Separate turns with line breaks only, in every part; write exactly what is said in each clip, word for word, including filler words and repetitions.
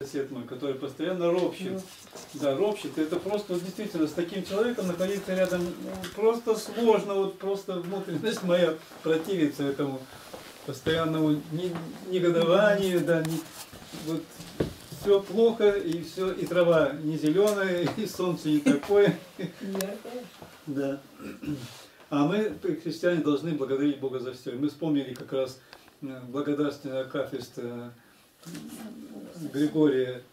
Сосед мой, который постоянно ропщет. Да, ропщет. Это просто вот, действительно с таким человеком находиться рядом ну, просто сложно. Вот просто внутренность моя противится этому постоянному негодованию. Да, не, вот все плохо, и все, и трава не зеленая, и солнце не такое. Да. А мы, христиане, должны благодарить Бога за все. И мы вспомнили как раз благодарственный акафист Григория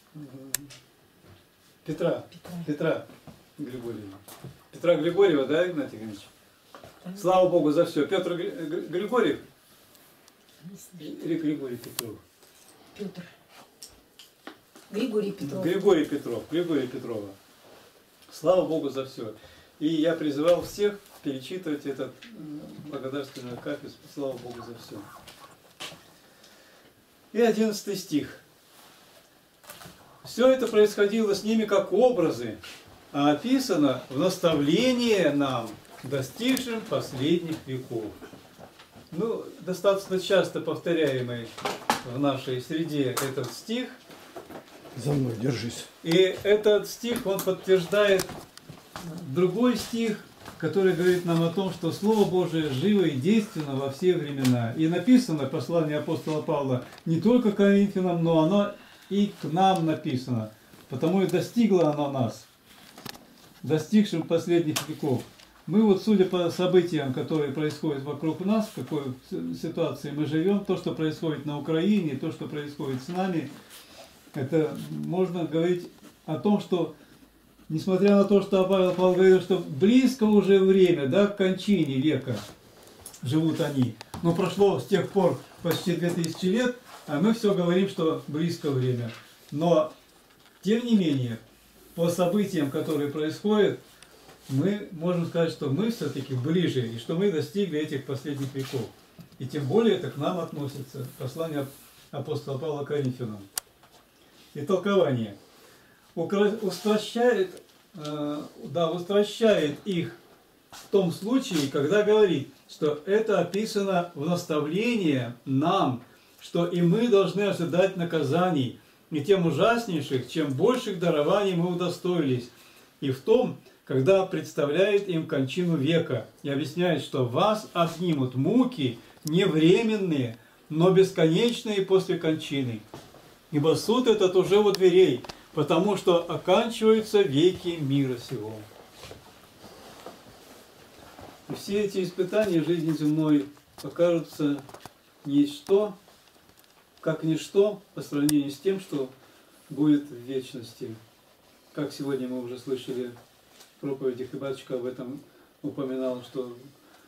Петра, Петра, Петра Григорьева. Петра Григорьева, да, Игнатий Иванович? Слава Богу за все. Петр Григорьев? Или Григорий Петров?
Петр. Григорий Петров.
Григорий Петров. Григорий Петрова. Слава Богу за все. И я призывал всех перечитывать этот благодарственный акафист. Слава Богу за все. И одиннадцатый стих. Все это происходило с ними как образы, а описано в наставлении нам, достигшим последних веков. Ну, достаточно часто повторяемый в нашей среде этот стих.
За мной держись.
И этот стих, он подтверждает другой стих, который говорит нам о том, что Слово Божие живо и действенно во все времена. И написано послание апостола Павла не только к Коринфянам, но оно и к нам написано. Потому и достигло оно нас, достигшим последних веков. Мы вот, судя по событиям, которые происходят вокруг нас, в какой ситуации мы живем, то, что происходит на Украине, то, что происходит с нами, это можно говорить о том, что несмотря на то, что Павел, Павел говорил, что близко уже время, да, к кончине века живут они. Но прошло с тех пор почти две тысячи лет, а мы все говорим, что близко время. Но, тем не менее, по событиям, которые происходят, мы можем сказать, что мы все-таки ближе, и что мы достигли этих последних веков. И тем более это к нам относится. Послание апостола Павла к Коринфянам. И толкование. Устращает, э, да, устращает их в том случае, когда говорит, что это описано в наставлении нам, что и мы должны ожидать наказаний, и тем ужаснейших, чем больших дарований мы удостоились, и в том, когда представляет им кончину века, и объясняет, что вас отнимут муки не временные, но бесконечные после кончины. Ибо суд этот уже у дверей, потому что оканчиваются веки мира сего. И все эти испытания жизни земной покажутся ничто, как ничто по сравнению с тем, что будет в вечности. Как сегодня мы уже слышали в проповеди, и батюшка об этом упоминал, что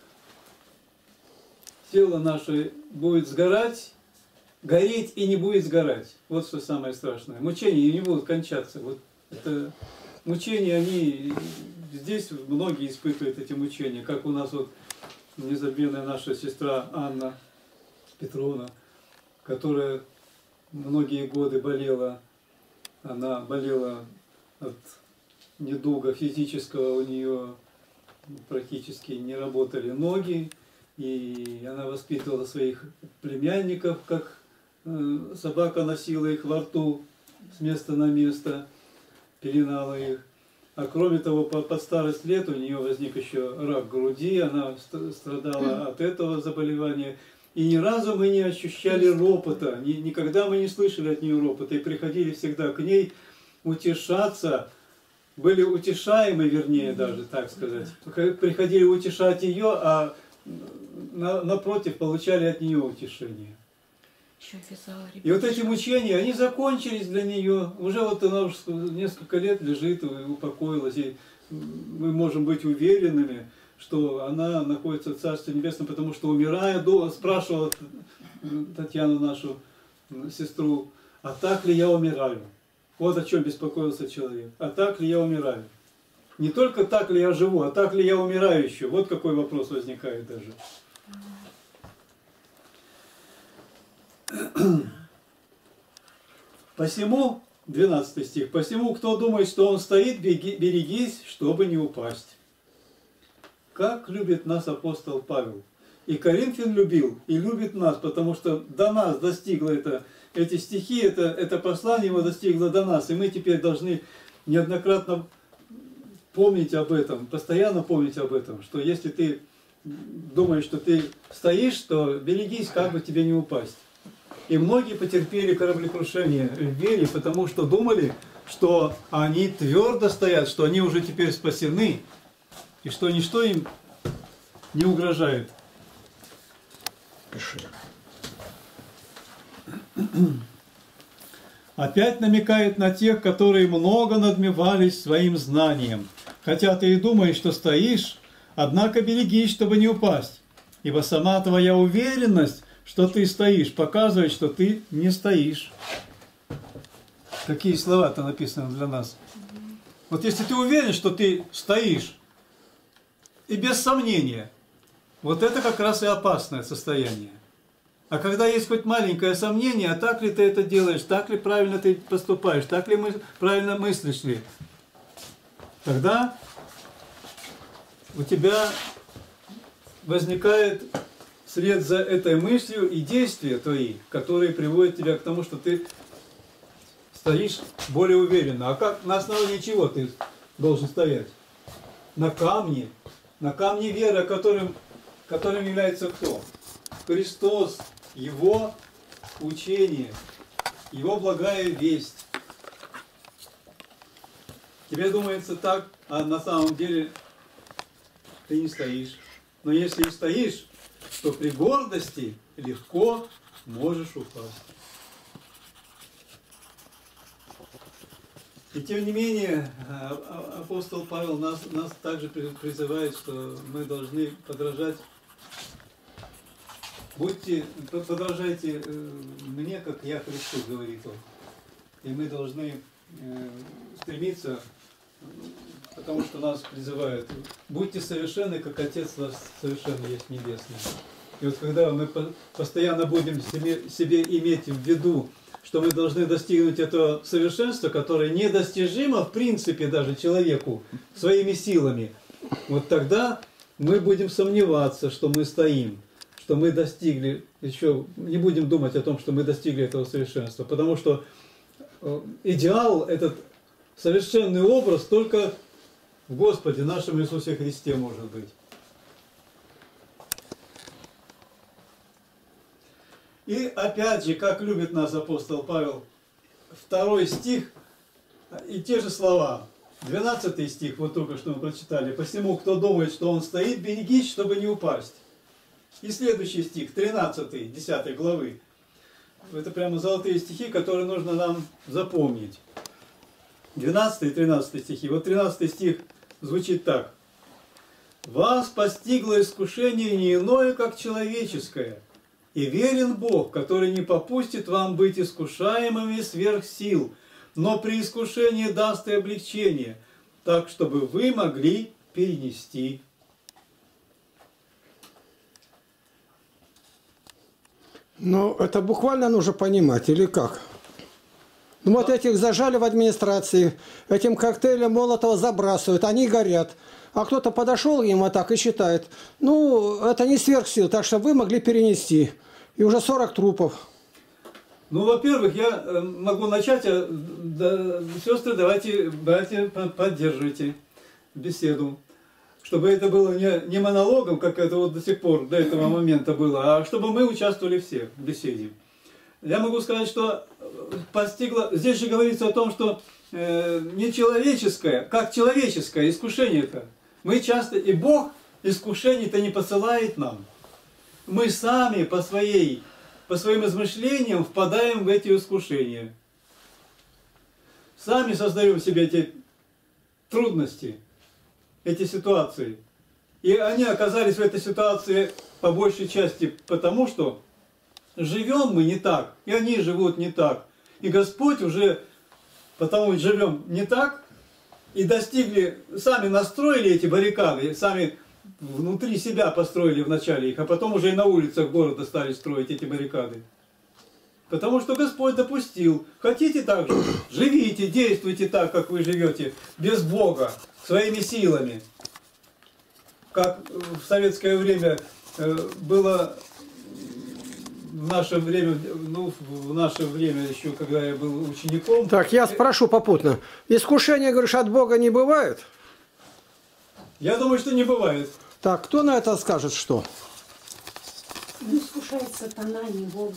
тело наше будет сгорать, гореть и не будет сгорать. Вот что самое страшное. Мучения не будут кончаться. Вот это мучения, они здесь многие испытывают эти мучения. Как у нас вот незабвенная наша сестра Анна Петровна, которая многие годы болела. Она болела от недуга физического, у нее практически не работали ноги. И она воспитывала своих племянников, как собака носила их во рту с места на место, пеленала их. А кроме того, под старость лет у нее возник еще рак груди, она страдала от этого заболевания. И ни разу мы не ощущали ропота, никогда мы не слышали от нее ропота. И приходили всегда к ней утешаться, были утешаемы, вернее даже, так сказать. Приходили утешать ее, а напротив получали от нее утешение. И вот эти мучения, они закончились для нее. Уже вот она уже несколько лет лежит и упокоилась. И мы можем быть уверенными, что она находится в Царстве Небесном, потому что, умирая, спрашивала Татьяну, нашу сестру, а так ли я умираю? Вот о чем беспокоился человек. А так ли я умираю? Не только так ли я живу, а так ли я умираю еще? Вот какой вопрос возникает даже. Посему, двенадцатый стих, посему, кто думает, что он стоит, беги, берегись, чтобы не упасть. Как любит нас апостол Павел. И Коринфян любил, и любит нас, потому что до нас достигло это. эти стихи, это, это послание его достигло до нас, и мы теперь должны неоднократно помнить об этом, постоянно помнить об этом, что если ты думаешь, что ты стоишь, то берегись, как бы тебе не упасть. И многие потерпели кораблекрушение в вере, потому что думали, что они твердо стоят, что они уже теперь спасены, и что ничто им не угрожает. Опять намекает на тех, которые много надмевались своим знанием. Хотя ты и думаешь, что стоишь, однако берегись, чтобы не упасть. Ибо сама твоя уверенность, что ты стоишь, показывает, что ты не стоишь. Какие слова-то написаны для нас. Вот если ты уверен, что ты стоишь, и без сомнения, вот это как раз и опасное состояние. А когда есть хоть маленькое сомнение, а так ли ты это делаешь, так ли правильно ты поступаешь, так ли мы правильно мыслишь ли, тогда у тебя возникает вслед за этой мыслью и действия твои, которые приводят тебя к тому, что ты стоишь более уверенно. А как, на основании чего ты должен стоять? На камне. На камне веры, которым, которым является кто? Христос, Его учение, Его благая весть. Тебе думается так, а на самом деле ты не стоишь. Но если и стоишь, то при гордости легко можешь упасть. И тем не менее, апостол Павел нас, нас также призывает, что мы должны подражать. Будьте, подражайте мне, как я Христу, говорит он. И мы должны стремиться, потому что нас призывают. Будьте совершенны, как Отец ваш совершенный есть небесный. И вот когда мы постоянно будем себе, себе иметь в виду, что мы должны достигнуть этого совершенства, которое недостижимо в принципе даже человеку своими силами, вот тогда мы будем сомневаться, что мы стоим, что мы достигли, еще не будем думать о том, что мы достигли этого совершенства, потому что идеал, этот совершенный образ только в Господе нашем Иисусе Христе может быть. И опять же, как любит нас апостол Павел, второй стих и те же слова. двенадцатый стих, вот только что мы прочитали. «Посему, кто думает, что он стоит, берегись, чтобы не упасть». И следующий стих, тринадцатый, десятой главы. Это прямо золотые стихи, которые нужно нам запомнить. двенадцатый и тринадцатый стихи. Вот тринадцатый стих звучит так. «Вас постигло искушение не иное, как человеческое, и верен Бог, который не попустит вам быть искушаемыми сверх сил, но при искушении даст и облегчение, так, чтобы вы могли перенести».
Ну, это буквально нужно понимать, или как? Ну, вот этих зажали в администрации, этим коктейлем Молотова забрасывают, они горят. А кто-то подошел им вот так и считает, ну, это не сверхсил, так что вы могли перенести. И уже сорок трупов.
Ну, во-первых, я могу начать, а, да, сестры, давайте, братья, поддерживайте беседу. Чтобы это было не, не монологом, как это вот до сих пор, до этого момента было, а чтобы мы участвовали все в беседе. Я могу сказать, что постигло, здесь же говорится о том, что э, не человеческое, как человеческое искушение-то. Мы часто, и Бог искушений-то не посылает нам. Мы сами по, своей, по своим измышлениям впадаем в эти искушения. Сами создаем себе эти трудности, эти ситуации. И они оказались в этой ситуации по большей части потому, что живем мы не так, и они живут не так. И Господь уже, потому что живем не так, и достигли, сами настроили эти баррикады, сами внутри себя построили вначале их, а потом уже и на улицах города стали строить эти баррикады. Потому что Господь допустил. Хотите так же? Живите, действуйте так, как вы живете, без Бога, своими силами. Как в советское время было в наше время, ну, в наше время еще, когда я был учеником...
Так, я спрошу попутно. Искушение, говоришь, от Бога не бывает?
Я думаю, что не бывает.
Так, кто на это скажет что?
Не искушает сатана, не Бог.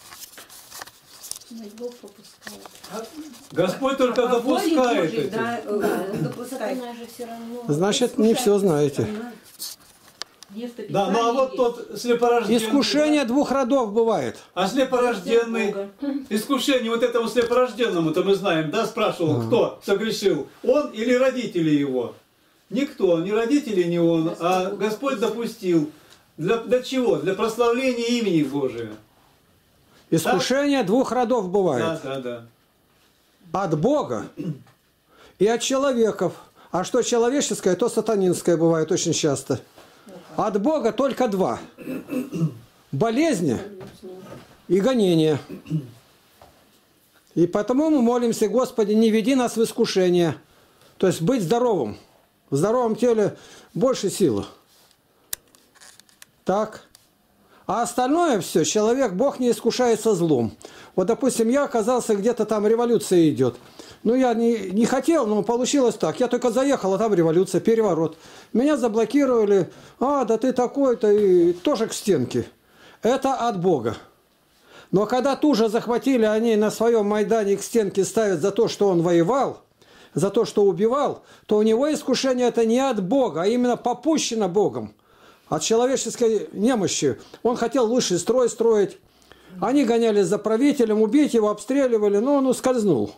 Бог попускает.
Господь только
А по воле
допускает
Божьей,
это.
да, э, допускает.
Сатана же все равно.
Значит, не все знаете.
Место
Да, ну а вот
Писания есть.
тот слепорожденный...
Искушение двух родов бывает.
А слепорожденный...
Бога.
Искушение вот этому слепорожденному-то мы знаем, да, спрашивал, кто согрешил, он или родители его? Никто, ни родители, ни он, а Господь допустил. Для, для чего? Для прославления имени Божия.
Искушение двух родов бывает.
Да, да, да.
От Бога и от человеков. А что человеческое, то сатанинское бывает очень часто. От Бога только два. Болезни и гонения. И потому мы молимся: Господи, не веди нас в искушение. То есть быть здоровым. В здоровом теле больше силы. Так. А остальное все, человек, Бог не искушается злом. Вот, допустим, я оказался где-то там, революция идет. Ну, я не, не хотел, но получилось так. Я только заехал, а там революция, переворот. Меня заблокировали. А, да ты такой-то, и тоже к стенке. Это от Бога. Но когда туже захватили, они на своем Майдане к стенке ставят за то, что он воевал, за то, что убивал, то у него искушение это не от Бога, а именно попущено Богом. От человеческой немощи. Он хотел лучший строй строить. Они гонялись за правителем, убить его, обстреливали, но он ускользнул.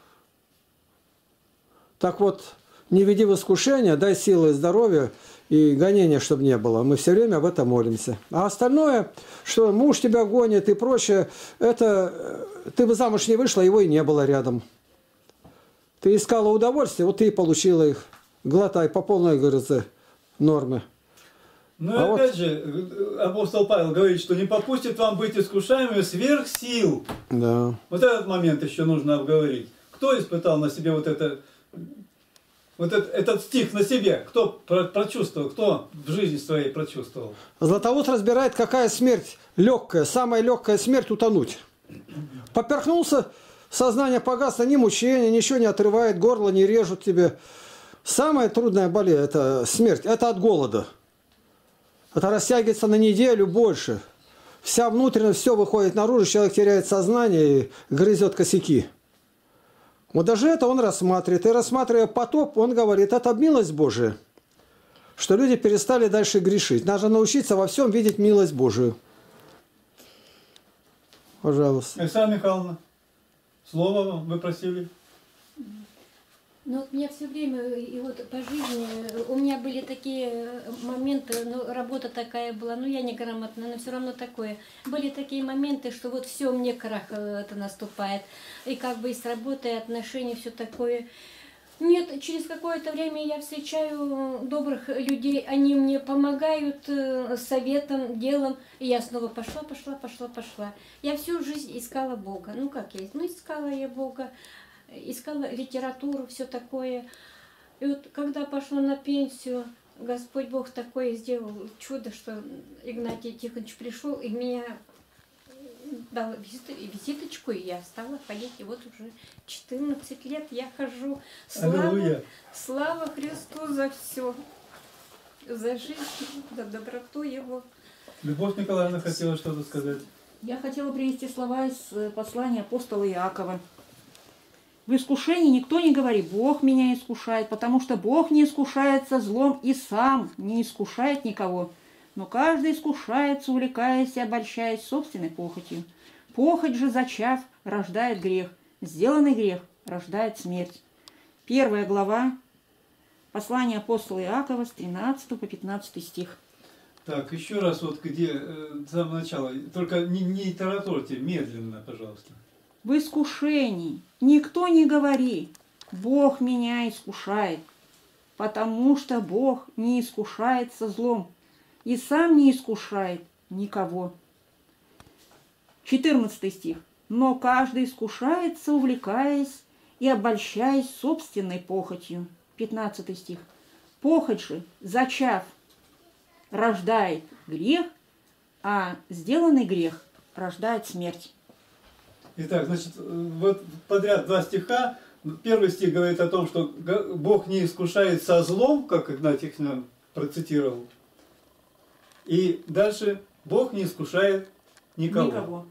Так вот, не веди в искушение, дай силы и здоровья, и гонения, чтобы не было. Мы все время об этом молимся. А остальное, что муж тебя гонит и прочее, это ты бы замуж не вышла, его и не было рядом. Ты искала удовольствие, вот ты и получила их. Глотай по полной, говорится, нормы.
Ну и
А
опять
вот...
же, апостол Павел говорит, что не попустит вам быть искушаемыми сверх сил.
Да.
Вот этот момент еще нужно обговорить. Кто испытал на себе вот это, вот этот, этот стих на себе? Кто прочувствовал, кто в жизни своей прочувствовал?
Златоуст разбирает, какая смерть легкая, самая легкая смерть — утонуть. Поперхнулся, сознание погасло, ни мучения, ничего не отрывает, горло не режут тебе. Самая трудная болезнь — это смерть, это от голода. Это растягивается на неделю больше. Вся внутренность, все выходит наружу, человек теряет сознание и грызет косяки. Вот даже это он рассматривает. И рассматривая потоп, он говорит, это милость Божия, что люди перестали дальше грешить. Надо научиться во всем видеть милость Божию. Пожалуйста.
Александра Михайловна, слово вы просили?
Ну, вот меня все время, и вот по жизни, у меня были такие моменты, ну, работа такая была, ну, я неграмотная, но все равно такое. Были такие моменты, что вот все, мне крах это наступает. И как бы и с работой, и отношения, все такое. Нет, через какое-то время я встречаю добрых людей, они мне помогают советом, делом, и я снова пошла, пошла, пошла, пошла. Я всю жизнь искала Бога. Ну, как я? Ну, искала я Бога. Искала литературу, все такое. И вот когда пошла на пенсию, Господь Бог такое сделал чудо, что Игнатий Тихонович пришел и меня дал визиточку, и я стала ходить. И вот уже четырнадцать лет я хожу. Слава, слава Христу за все. За жизнь, за доброту Его.
Любовь Николаевна хотела что-то сказать.
Я хотела привести слова из послания апостола Иакова. В искушении никто не говорит: Бог меня искушает, потому что Бог не искушается злом и сам не искушает никого. Но каждый искушается, увлекаясь и обольщаясь собственной похотью. Похоть же, зачав, рождает грех. Сделанный грех рождает смерть. Первая глава послания апостола Иакова с тринадцатого по пятнадцатый стих.
Так, еще раз вот где, э, с самого начала, только не, не тараторьте, медленно, пожалуйста.
В искушении никто не говори: Бог меня искушает, потому что Бог не искушается злом и сам не искушает никого. четырнадцатый стих. Но каждый искушается, увлекаясь и обольщаясь собственной похотью. пятнадцатый стих. Похоть же, зачав, рождает грех, а сделанный грех рождает смерть.
Итак, значит, вот подряд два стиха. Первый стих говорит о том, что Бог не искушает со злом, как Игнатий нам процитировал. И дальше Бог не искушает никого.
Никого.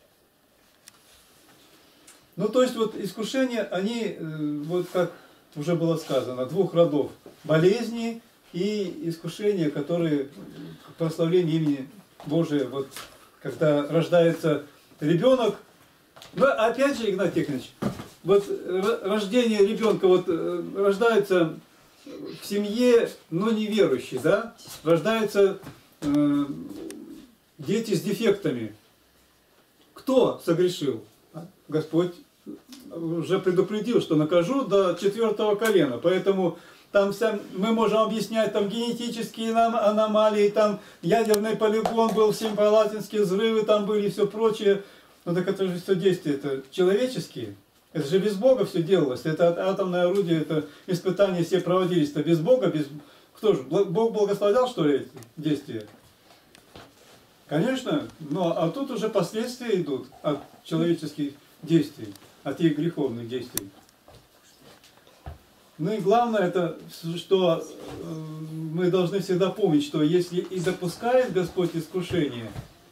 Ну, то есть, вот искушения, они, вот как уже было сказано, двух родов. Болезни и искушения, которые прославление имени Божия, вот когда рождается ребенок. Но опять же, Игнатий Тихонович, вот рождение ребенка, вот рождается в семье, но неверующий, да? Рождаются э, дети с дефектами. Кто согрешил? Господь уже предупредил, что накажу до четвертого колена. Поэтому там вся, мы можем объяснять там генетические аномалии, там ядерный полигон был, семипалатинские взрывы там были и все прочее. Но так это же все действия это человеческие. Это же без Бога все делалось. Это атомное орудие, это испытания все проводились-то без Бога. Без... Кто же? Бог благословлял, что ли, эти действия? Конечно, но а тут уже последствия идут от человеческих действий, от их греховных действий. Ну и главное, это, что мы должны всегда помнить, что если и допускает Господь искушение,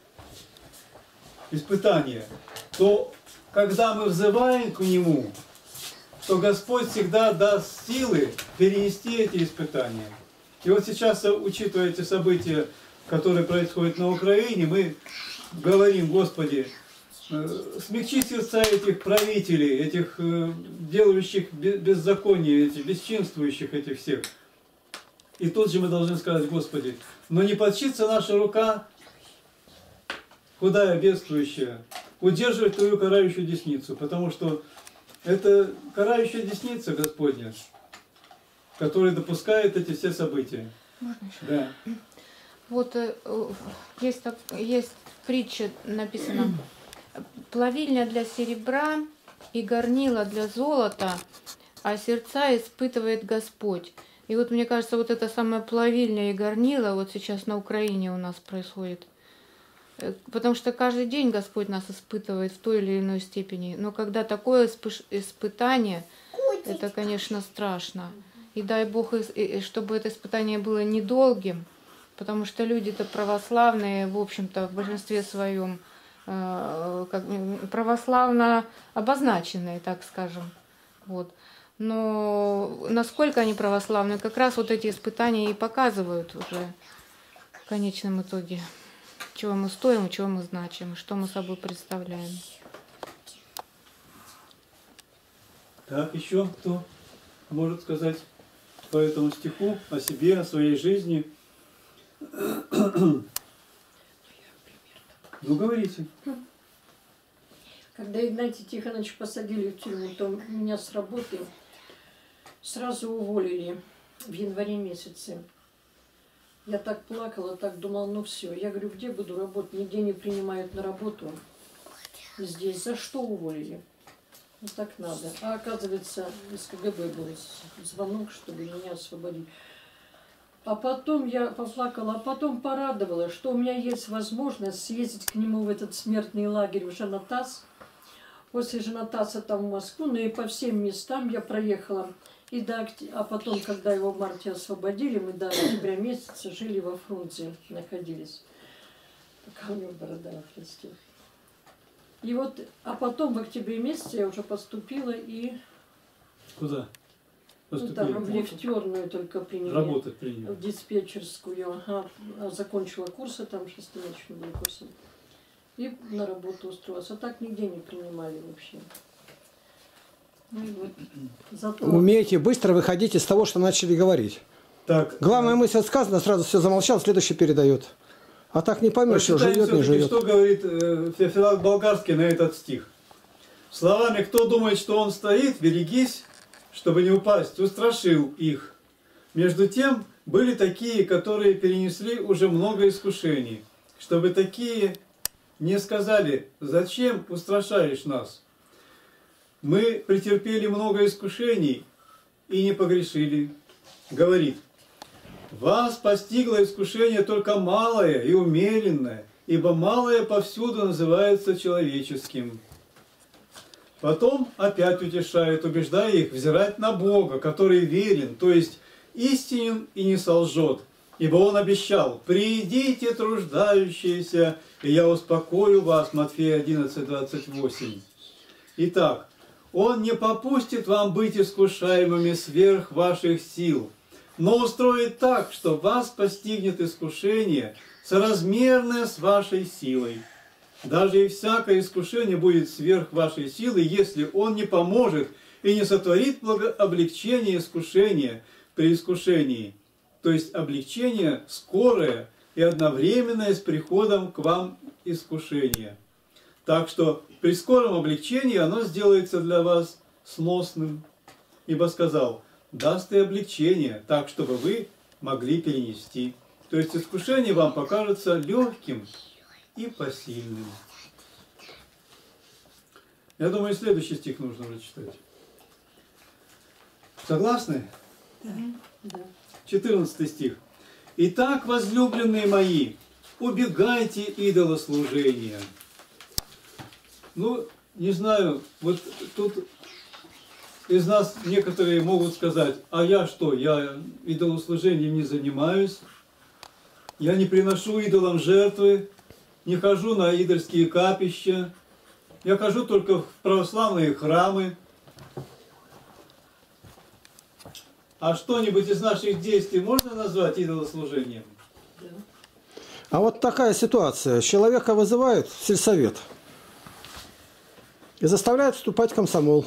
испытание, то когда мы взываем к Нему, то Господь всегда даст силы перенести эти испытания. И вот сейчас, учитывая эти события, которые происходят на Украине, мы говорим: Господи, смягчи сердца этих правителей, этих делающих беззаконие, этих бесчинствующих этих всех. И тут же мы должны сказать: Господи, но не подчится наша рука, худая, бедствующая, удерживать Твою карающую десницу, потому что это карающая десница Господня, которая допускает эти все события. Да.
Вот есть, есть притча написана: плавильня для серебра и горнила для золота, а сердца испытывает Господь. И вот мне кажется, вот эта самая плавильня и горнила вот сейчас на Украине у нас происходит. Потому что каждый день Господь нас испытывает в той или иной степени. Но когда такое испытание, это, конечно, страшно. И дай Бог, чтобы это испытание было недолгим, потому что люди-то православные, в общем-то, в большинстве своем, как, православно обозначенные, так скажем. Вот. Но насколько они православные, как раз вот эти испытания и показывают уже в конечном итоге, чего мы стоим, чего мы значим, что мы собой представляем.
Так, еще кто может сказать по этому стиху о себе, о своей жизни? Ну, говорите.
Когда Игнатия Тихоновича посадили в тюрьму, то меня с работы сразу уволили в январе месяце. Я так плакала, так думала: ну все. Я говорю: где буду работать? Нигде не принимают на работу. Здесь. За что уволили? Ну так надо. А оказывается, из КГБ был звонок, чтобы меня освободить. А потом я поплакала, а потом порадовалась, что у меня есть возможность съездить к нему в этот смертный лагерь в Жанатас. После Жанатаса там в Москву, ну и по всем местам я проехала. И до, а потом, когда его в марте освободили, мы до октября месяца жили во Фрунзе, находились. Пока у него борода отрастет. И вот, а потом в октябре месяце я уже поступила и...
Куда?
Ну, там в лифтерную только приняли.
Работать приняли.
В диспетчерскую. Ага. Закончила курсы, там шестимесячные были курсы. И на работу устроилась. А так нигде не принимали вообще. Ну и вот. Зато...
Умеете быстро выходить из того, что начали говорить.
Так,
Главная мысль сказана, сразу все замолчал, следующий передает. А так не поймешь, что живет, не живет.
Что говорит э, Феофилак Болгарский на этот стих? Словами: кто думает, что он стоит, берегись, чтобы не упасть, устрашил их. Между тем, были такие, которые перенесли уже много искушений, чтобы такие не сказали: зачем устрашаешь нас? Мы претерпели много искушений и не погрешили. Говорит: вас постигло искушение только малое и умеренное, ибо малое повсюду называется человеческим. Потом опять утешает, убеждая их взирать на Бога, который верен, то есть истинен и не солжет. Ибо Он обещал: «Придите, труждающиеся, и я успокою вас». Матфея одиннадцать, двадцать восемь. Итак, Он не попустит вам быть искушаемыми сверх ваших сил, но устроит так, что вас постигнет искушение, соразмерное с вашей силой. Даже и всякое искушение будет сверх вашей силы, если Он не поможет и не сотворит облегчение искушения при искушении. То есть облегчение скорое и одновременное с приходом к вам искушения. Так что при скором облегчении оно сделается для вас сносным. Ибо сказал: даст и облегчение, так, чтобы вы могли перенести. То есть искушение вам покажется легким и посильным. Я думаю, следующий стих нужно прочитать. Согласны?
Да.
четырнадцатый стих. «Итак, возлюбленные мои, убегайте идолослужения». Ну, не знаю, вот тут из нас некоторые могут сказать: а я что, я идолослужением не занимаюсь, я не приношу идолам жертвы, не хожу на идольские капища, я хожу только в православные храмы. А что-нибудь из наших действий можно назвать идолослужением?
А вот такая ситуация. Человека вызывают в сельсовет и заставляют вступать в комсомол.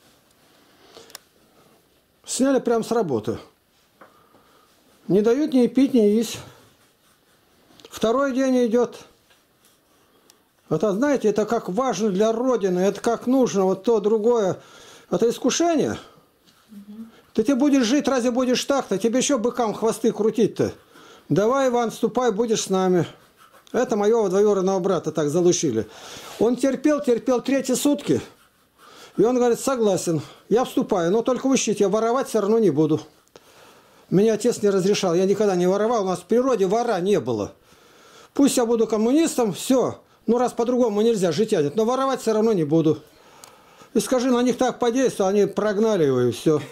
Сняли прямо с работы. Не дают ни пить, ни есть. Второй день идет. Это, знаете, это как важно для Родины, это как нужно, вот то, другое. Это искушение. Ты тебе будешь жить, разве будешь так-то? Тебе еще быкам хвосты крутить-то. Давай, Иван, вступай, будешь с нами. Это моего двоюродного брата так залучили. Он терпел, терпел третьи сутки. И он говорит: согласен, я вступаю, но только учтите, я воровать все равно не буду. Меня отец не разрешал, я никогда не воровал, у нас в природе вора не было. Пусть я буду коммунистом, все. Ну, раз по-другому нельзя, житья нет, но воровать все равно не буду. И скажи, на них так подействовал, они прогнали его, и все.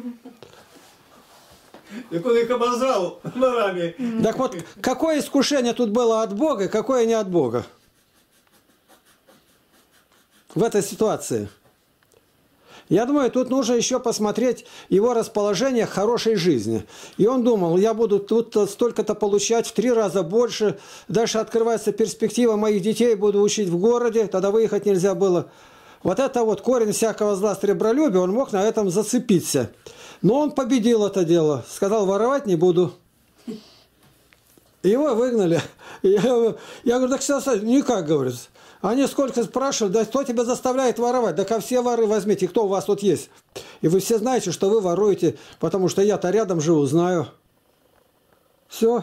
Так он их обозвал ворами.
Так вот, какое искушение тут было от Бога, и какое не от Бога? В этой ситуации. Я думаю, тут нужно еще посмотреть его расположение к хорошей жизни. И он думал: я буду тут столько-то получать, в три раза больше. Дальше открывается перспектива, моих детей буду учить в городе, тогда выехать нельзя было. Вот это вот корень всякого зла, сребролюбия, он мог на этом зацепиться. Но он победил это дело. Сказал: воровать не буду. Его выгнали. Я, я говорю: так сейчас никак, говорит. Они сколько спрашивали: да кто тебя заставляет воровать? Да ка все воры возьмите, кто у вас тут есть? И вы все знаете, что вы воруете, потому что я-то рядом живу, знаю. Все.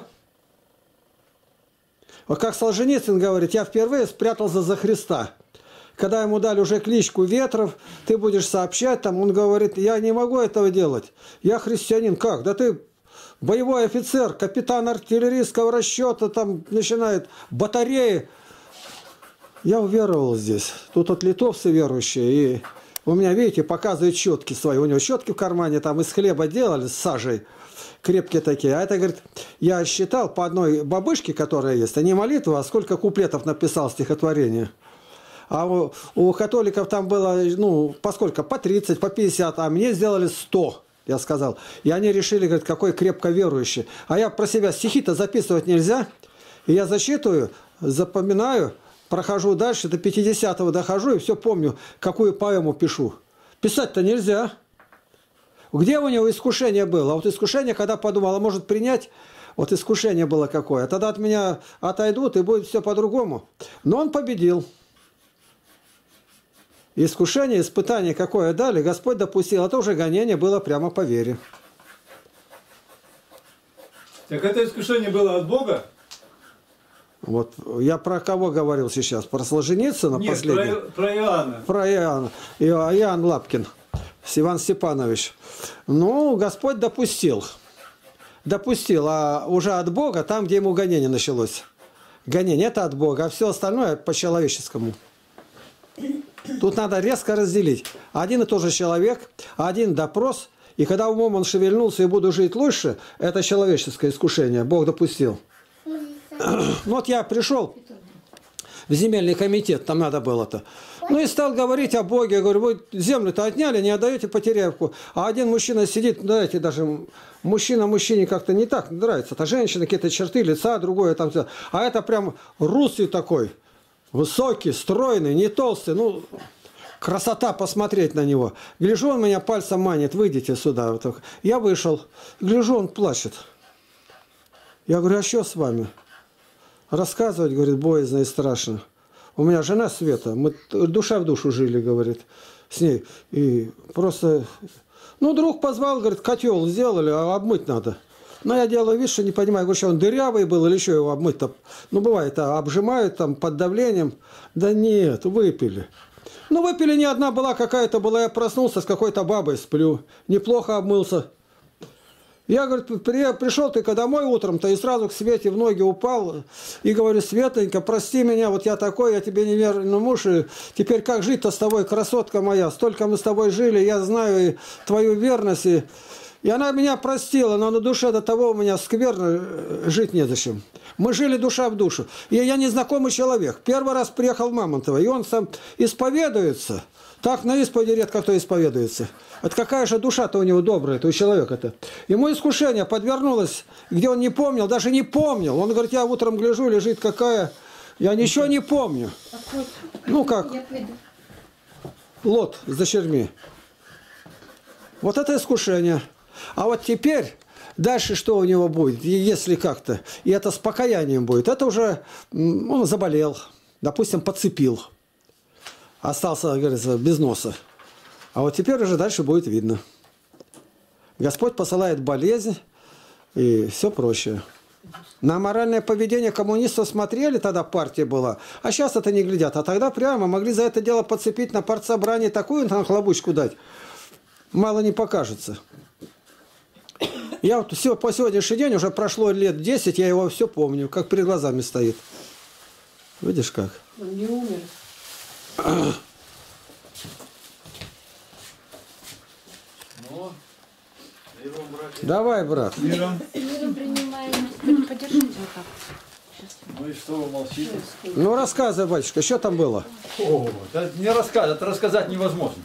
Вот как Солженицын говорит: я впервые спрятался за Христа. Когда ему дали уже кличку Ветров, ты будешь сообщать, там, он говорит: я не могу этого делать. Я христианин. Как? Да ты боевой офицер, капитан артиллерийского расчета, там начинает батареи. Я уверовал здесь. Тут вот литовцы верующие. И у меня, видите, показывают щетки свои. У него щетки в кармане там из хлеба делали с сажей. Крепкие такие. А это, говорит, я считал по одной бабышке, которая есть, а не молитва, а сколько куплетов написал стихотворение. А у, у католиков там было, ну, по сколько? По тридцать, по пятьдесят, а мне сделали сто, я сказал. И они решили, говорит, какой крепко верующий. А я про себя стихи-то записывать нельзя. И я зачитываю, запоминаю, прохожу дальше, до пятидесятого дохожу и все помню, какую поэму пишу. Писать-то нельзя. Где у него искушение было? А вот искушение, когда подумал, а может принять, вот искушение было какое. Тогда от меня отойдут и будет все по-другому. Но он победил. Искушение, испытание какое дали, Господь допустил. Это уже гонение было прямо по вере.
Так это искушение было от Бога?
Вот я про кого говорил сейчас? Про Солженицына последнего?
Про, про Иоанна.
Про Иоанна. Иоанн Лапкин. Иван Степанович. Ну, Господь допустил. Допустил. А уже от Бога, там, где ему гонение началось. гонение, это от Бога, а все остальное по-человеческому. Тут надо резко разделить. Один и тот же человек, один допрос, и когда умом он шевельнулся и буду жить лучше, это человеческое искушение, Бог допустил. Ну вот я пришел в земельный комитет, там надо было-то. Ну и стал говорить о Боге. Я говорю, вы землю-то отняли, не отдаете Потеряевку. А один мужчина сидит, знаете, даже мужчина мужчине как-то не так нравится. Это женщина, какие-то черты лица, другое там все. А это прям русый такой, высокий, стройный, не толстый. Ну, красота посмотреть на него. Гляжу, он меня пальцем манит, выйдите сюда. Я вышел, гляжу, он плачет. Я говорю, а что с вами? Рассказывать, говорит, боязно и страшно. У меня жена Света, мы душа в душу жили, говорит, с ней. И просто, ну, друг позвал, говорит, котел сделали, а обмыть надо. Но я делаю вид, что не понимаю, говорю, что он дырявый был или еще его обмыть-то. Ну, бывает, а обжимают там под давлением. Да нет, выпили. Ну, выпили не одна была, какая-то была, я проснулся, с какой-то бабой сплю. Неплохо обмылся. Я, говорит, при, пришел только домой утром-то и сразу к Свете в ноги упал. И говорю, Светонька, прости меня, вот я такой, я тебе неверный муж. И теперь как жить-то с тобой, красотка моя? Столько мы с тобой жили, я знаю и твою верность. И, и она меня простила, но на душе до того у меня скверно, жить незачем. Мы жили душа в душу. И я незнакомый человек. Первый раз приехал в Мамонтово, и он сам исповедуется. Так на исповеди редко кто исповедуется. Это какая же душа-то у него добрая, у человека-то. Ему искушение подвернулось, где он не помнил, даже не помнил. Он говорит, я утром гляжу, лежит какая, я ничего не помню. Ну как, Лот с дочерьми. Вот это искушение. А вот теперь, дальше что у него будет, если как-то, и это с покаянием будет, это уже он заболел, допустим, подцепил. Остался, говорится, без носа. А вот теперь уже дальше будет видно. Господь посылает болезнь, и все проще. На моральное поведение коммунистов смотрели, тогда партия была, а сейчас это не глядят. А тогда прямо могли за это дело подцепить на партсобрании такую нахлобучку дать. Мало не покажется. Я вот все, по сегодняшний день уже прошло лет десять, я его все помню, как перед глазами стоит. Видишь как?
Он не умер.
Ну, миром, братья.
Давай, брат.
Миром.
Миром принимаем.
Подержите вот так.
Ну и что вы молчите?
Ну рассказывай, батюшка, что там было?
О, это не рассказать, это рассказать невозможно.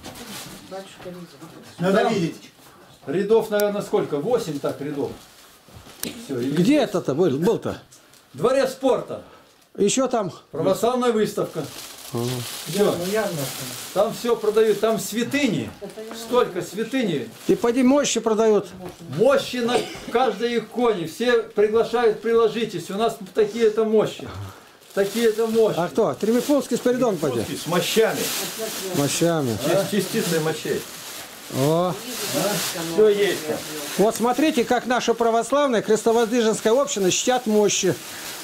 Надо
Там
видеть.
Рядов, наверное, сколько? Восемь так рядов. Все, и
Где это-то был, был-то?
Дворец спорта.
Еще там.
Православная выставка. Все. Там все продают, там святыни. Столько святыни.
И поди мощи продают.
Мощи на каждой иконе. Все приглашают, приложитесь. У нас такие-то мощи. Такие-то мощи.
А кто? Тремифунский Спиридон поди.
С мощами.
Мощами.
С частицей мощей.
О.
Все есть.
Вот смотрите, как наша православная крестовоздвиженская община чтят мощи.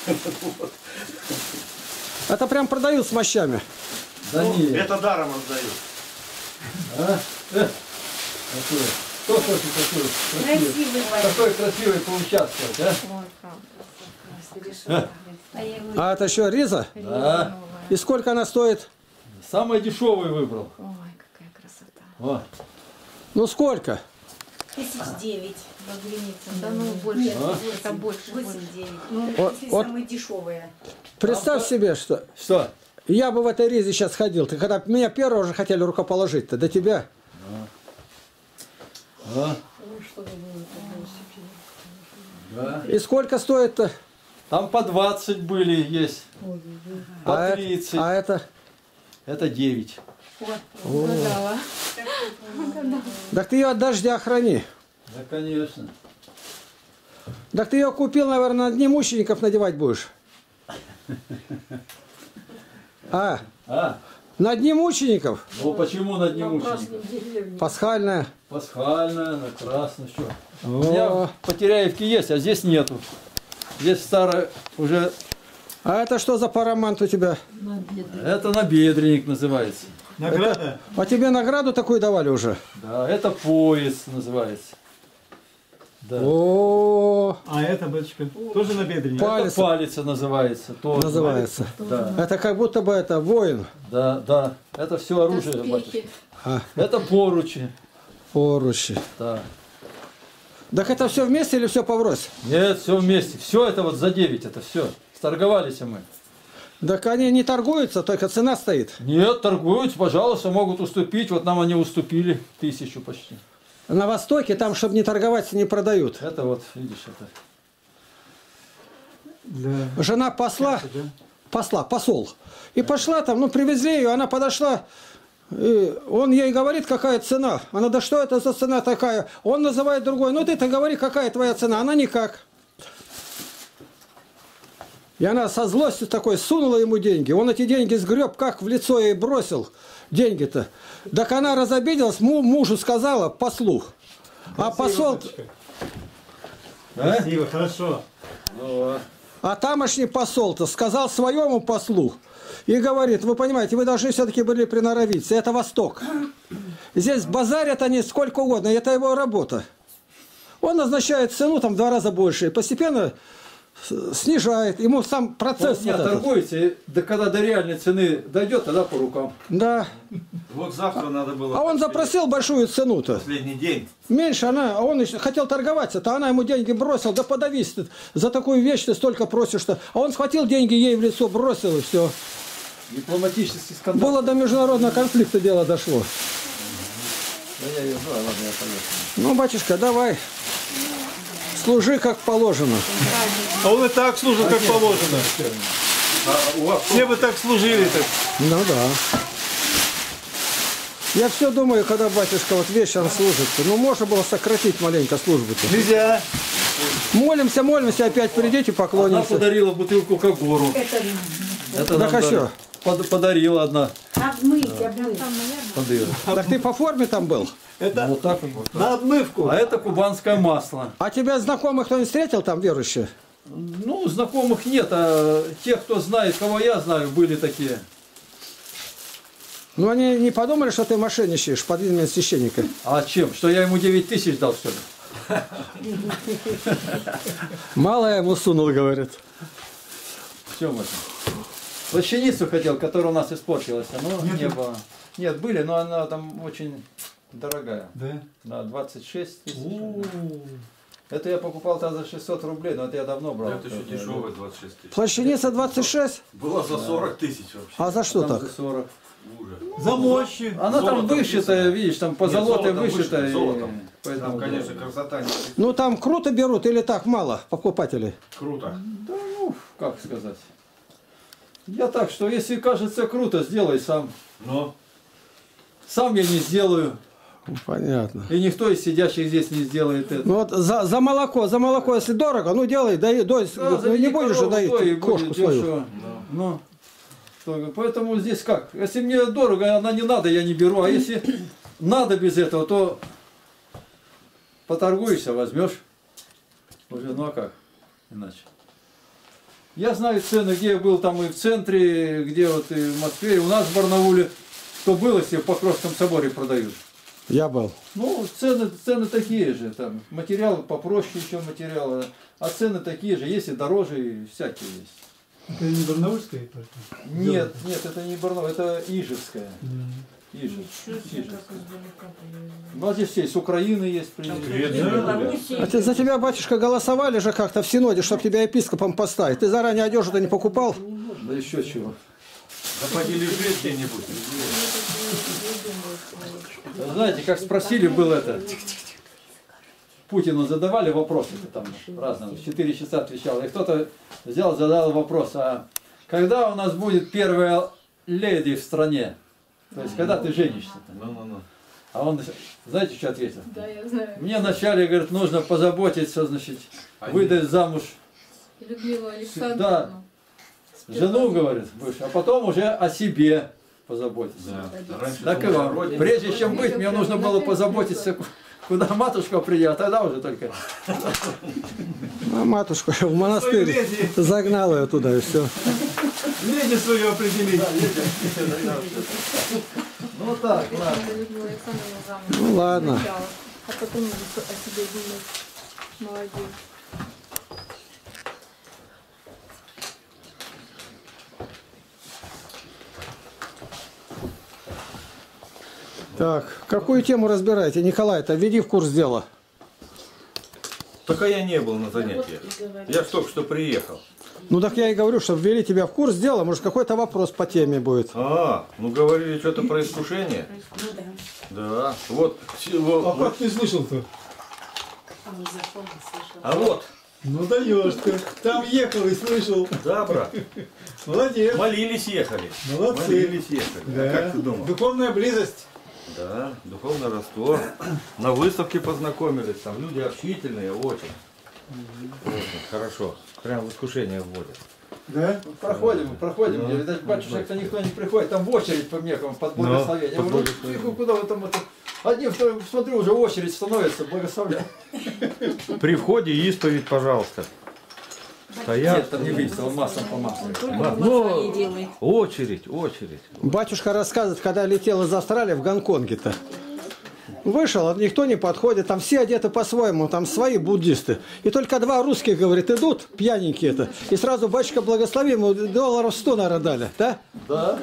Это прям продают с мощами.
Да нет.
Это даром отдают.
А? Э. Какой? Кто хочет такой красивый?
Красивый.
Такой красивый поучаствовать, а?
Ой, правда.
А я его
А это что, риза?
Да.
И сколько она стоит?
Самый дешевый выбрал.
Ой, какая красота.
О.
Ну сколько?
Тысяч девять.
Да ну больше,
А?
это больше.
Восемь девять.
Вот,
Если
вот
самые дешевые.
представь себе, что
Что?
я бы в этой ризе сейчас ходил. Ты когда меня первого же хотели рукоположить-то, до тебя.
А? Да.
И сколько стоит-то?
Там по двадцать были есть. По
А, это-
тридцать.
а это?
Это девять.
Угадала.
Так ты ее от дождя храни.
Да, конечно.
Так ты ее купил, наверное, на дни мучеников надевать будешь. А,
А?
на дни мучеников?
Ну почему над ним
На
мучеников?
красной деревне.
Пасхальная.
Пасхальная, на красную, что?
О.
У меня в Потеряевке есть, а здесь нету. Здесь старая уже...
А это что за парамант у тебя?
Это набедренник называется.
Награда.
А тебе награду такую давали уже?
Да, это пояс называется.
Да.
О,
А это, батюшка, тоже набедренник?
Палец.
Это палец называется. тоже.
называется.
Да,
Это как будто бы это воин.
да, да. Это все оружие, батюшка.
Доспехи.
А,
Это поручи.
поручи.
Да.
Так это все вместе или все поврось?
Нет, все вместе. Все это вот за девять, это все. Сторговались мы.
Так они не торгуются, только цена стоит.
Нет, торгуются, пожалуйста, могут уступить. Вот нам они уступили тысячу почти.
На Востоке там, чтобы не торговать, не продают.
Это вот, видишь, это.
Да.
Жена посла, посла, посол. И пошла там, ну привезли ее, она подошла, и он ей говорит, какая цена. Она, да что это за цена такая? Он называет другой, ну ты-то говори, какая твоя цена. Она никак. И она со злостью такой сунула ему деньги. Он эти деньги сгреб, как в лицо ей бросил деньги-то. Так она разобиделась, му- мужу сказала, послу. А посол...
А?
Красиво, хорошо.
Ну,
А тамошний посол-то сказал своему послу и говорит, вы понимаете, вы должны все-таки были приноровиться, это Восток. Здесь базарят они сколько угодно, это его работа. Он назначает цену там в два раза больше, и постепенно снижает, ему сам процесс...
Вот нет,
вот этот.
торгуете, да когда до реальной цены дойдет, тогда по рукам.
Да.
Вот завтра надо было...
А он запросил большую цену-то.
Последний день.
Меньше она, а он еще хотел торговаться, то она ему деньги бросила, да подавись ты, за такую вещь ты столько просишь-то. А он схватил деньги ей в лицо, бросил и все.
Дипломатический скандал.
Было до международного конфликта дело дошло.
Да я ее знаю, ладно, я поехал.
Ну, батюшка, давай, служи как положено.
А он и так служит, как положено.
А у вас
Все бы так служили так.
Ну да. Я все думаю, когда батюшка вот вечером служит, ну можно было сократить маленько службу-то.
Нельзя.
Молимся, молимся, опять придите,
Она
поклонимся.
подарила бутылку Кагору. Это
Так
нам
а
дали.
что?
Под- Подарила одна.
Обмыть, обмыть.
Подарила.
Так ты по форме там был?
Это
Вот так вот.
на обмывку.
А это кубанское масло.
А тебя знакомых кто-нибудь встретил там, верующие?
Ну, знакомых нет, а тех, кто знает, кого я знаю, были такие.
Ну они не подумали, что ты мошенничаешь под именем священника?
А чем? Что я ему девять тысяч дал, что ли?
Мало я ему сунул, говорит.
В чем это? Плащаницу хотел, которая у нас испортилась, но
Нет.
не было. Нет, были, но она там очень дорогая.
Да.
На двадцать шесть тысяч.
У-у-у.
Это я покупал тогда за шестьсот рублей, но это я давно брал.
Это еще дешевая двадцать шесть тысяч.
Плащаница двадцать шесть?
Была за сорок тысяч вообще.
А за что
Там
так?
за сорок.
Ужас.
За мощи.
Она там
Золотом
вышитая,
писано.
видишь, там по
Нет,
золотой
золотом
вышитая.
вышито,
и
золотом.
поэтому,
Там, конечно,
да.
красота не
Ну там круто берут или так мало покупателей?
круто.
Да ну, как сказать. Я так, что если кажется круто, сделай сам.
Но
Сам я не сделаю.
Понятно.
И никто из сидящих здесь не сделает это.
Ну вот за, за молоко, за молоко, если дорого, ну делай, дай, дай,
Да,
ну,
заведи
не будешь же
корову, то и
доить
будет
кошку свою.
дешево. Ну, что, поэтому здесь как? Если мне дорого, она не надо, я не беру. А если надо без этого, то поторгуешься, возьмешь. Уже, ну а как иначе? Я знаю цены, где я был там и в центре, где вот и в Москве, и у нас в Барнауле. Что было, если в Покровском соборе продают.
Я был.
Ну, цены, цены такие же, там, материалы попроще еще материалы, а цены такие же, есть и дороже, и всякие есть.
Это не барнаульская только?
Нет, нет, это не Барнаул, это Ижевская. Ижевск. Ижевск. Ну, а здесь все, с Украины есть приезжие.
А ты, за тебя, батюшка, голосовали же как-то в Синоде, чтобы тебя епископом поставить. Ты заранее одежду-то не покупал?
Да еще чего.
да поди лежит где-нибудь.
Знаете, как спросили, был это, Путину задавали вопросы там разные, в четыре часа отвечал, и кто-то взял, задал вопрос, а когда у нас будет первая леди в стране? То есть, когда ты женишься-то?
Ну-ну-ну.
А он, знаете, что ответил?
Да, я знаю.
Мне вначале, говорит, нужно позаботиться, значит, выдать замуж
Людмила Александровна.
да, жену, говорит, бывшую, а потом уже о себе позаботиться.
Да. Раньше
Так и
думали,
вам.
родина.
Прежде чем быть, мне нужно было позаботиться, куда матушка придет, а тогда уже только.
А матушку в монастырь загнал ее туда и все.
Леди свою определить.
Ну так, ладно.
Людмила Александровна замуж.
Ну ладно.
Сначала, а потом уже о себе думать. Молодец.
Так, какую тему разбираете? Николай, это введи в курс дела.
Только я не был на занятиях. Я ж только что приехал.
Ну так я и говорю, что ввели тебя в курс дела, может какой-то вопрос по теме будет.
А, ну говорили что-то про искушение.
Ну да.
Да, вот. с- вот-
А как ты слышал-то?
А он зашел и слышал.
А вот,
Ну даешь ты. Там ехал и слышал.
да, брат.
Молодец.
Молились, ехали.
Молодцы.
Молились, ехали. А
Да.
как ты думал?
Духовная близость.
Да, духовное родство. На выставке познакомились, там люди общительные, очень. Очень хорошо. Прям в искушение вводят.
Да?
Проходим, проходим,
Ну,
где, видать, батюшек-то никто не приходит, там в очередь по мекам, под
Ну,
благословение. Я
под
говорю,
благословение.
«Тихо, куда вы там это? Один, второй, смотрю, уже очередь становится, благословляю.
При входе исповедь, пожалуйста. Стоят.
Нет, там не видится, он маслом по маслу.
Да,
Ну,
ну, очередь, очередь.
Батюшка рассказывает, когда летел из Австралии в Гонконге-то. Вышел, а никто не подходит, там все одеты по-своему, там свои буддисты. И только два русских, говорит, идут, пьяненькие это. И сразу батюшка благослови, ему долларов сто, наверное, дали, да?
Да.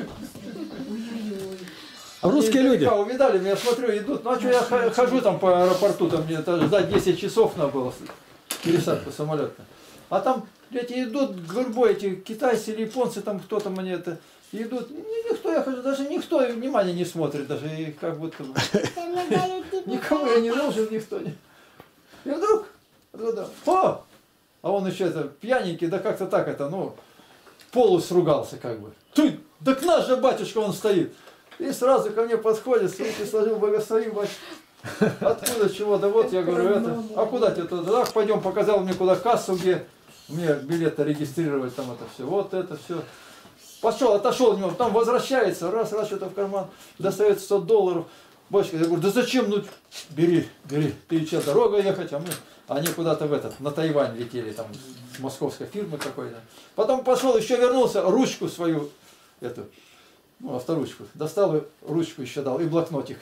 Русские
Они
люди.
издалека увидали, я смотрю, идут. Ну а что я х- хожу там по аэропорту, там мне это ждать десять часов надо было пересадку самолета. А там эти идут гурьбой, эти китайцы или японцы, там кто там они это идут. Ни- Никто, я хожу, даже никто внимания не смотрит, даже и как будто бы. Никому я не нужен, никто не. И вдруг, откуда, о! А он еще это пьяненький, да как-то так это, ну, полус ругался как бы. Ты, да к наш же батюшка он стоит. И сразу ко мне подходит, руки сложил, благослови, батюшка. Откуда, чего, да вот, я говорю, это, а куда тебе туда? Так, пойдем, показал мне куда кассу, где мне билеты регистрировать, там это все, вот это все. Пошел, отошел от него, там возвращается, раз, раз, что-то в карман, достает сто долларов. Батюшка, я говорю, да зачем, ну, бери, бери, ты что, дорога ехать, а мы, они куда-то в этот, на Тайвань летели, там, с московской фирмы какой-то. Потом пошел, еще вернулся, ручку свою, эту, ну, авторучку, достал и ручку еще дал, и блокнотик.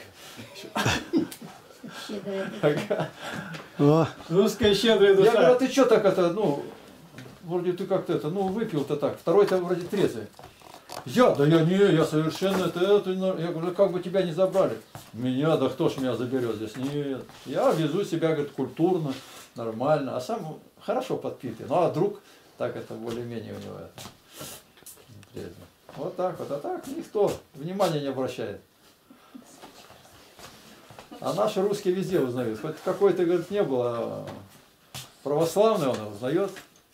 О,
Русская щедрая
Я говорю, а
душа.
ты что так это, ну, вроде ты как-то это, ну, выпил-то так, второй-то вроде трезвый. Я, да я не, я совершенно это, это, я говорю, да как бы тебя не забрали? Меня, да кто ж меня заберет здесь? Нет, я везу себя, говорит, культурно, нормально, а сам хорошо подпитый. Ну, а друг, так это более-менее у него это, трезвый. Вот так вот, а так никто внимания не обращает. А наши русские везде узнают. Хоть какой-то, говорит, не было, а православный он узнает.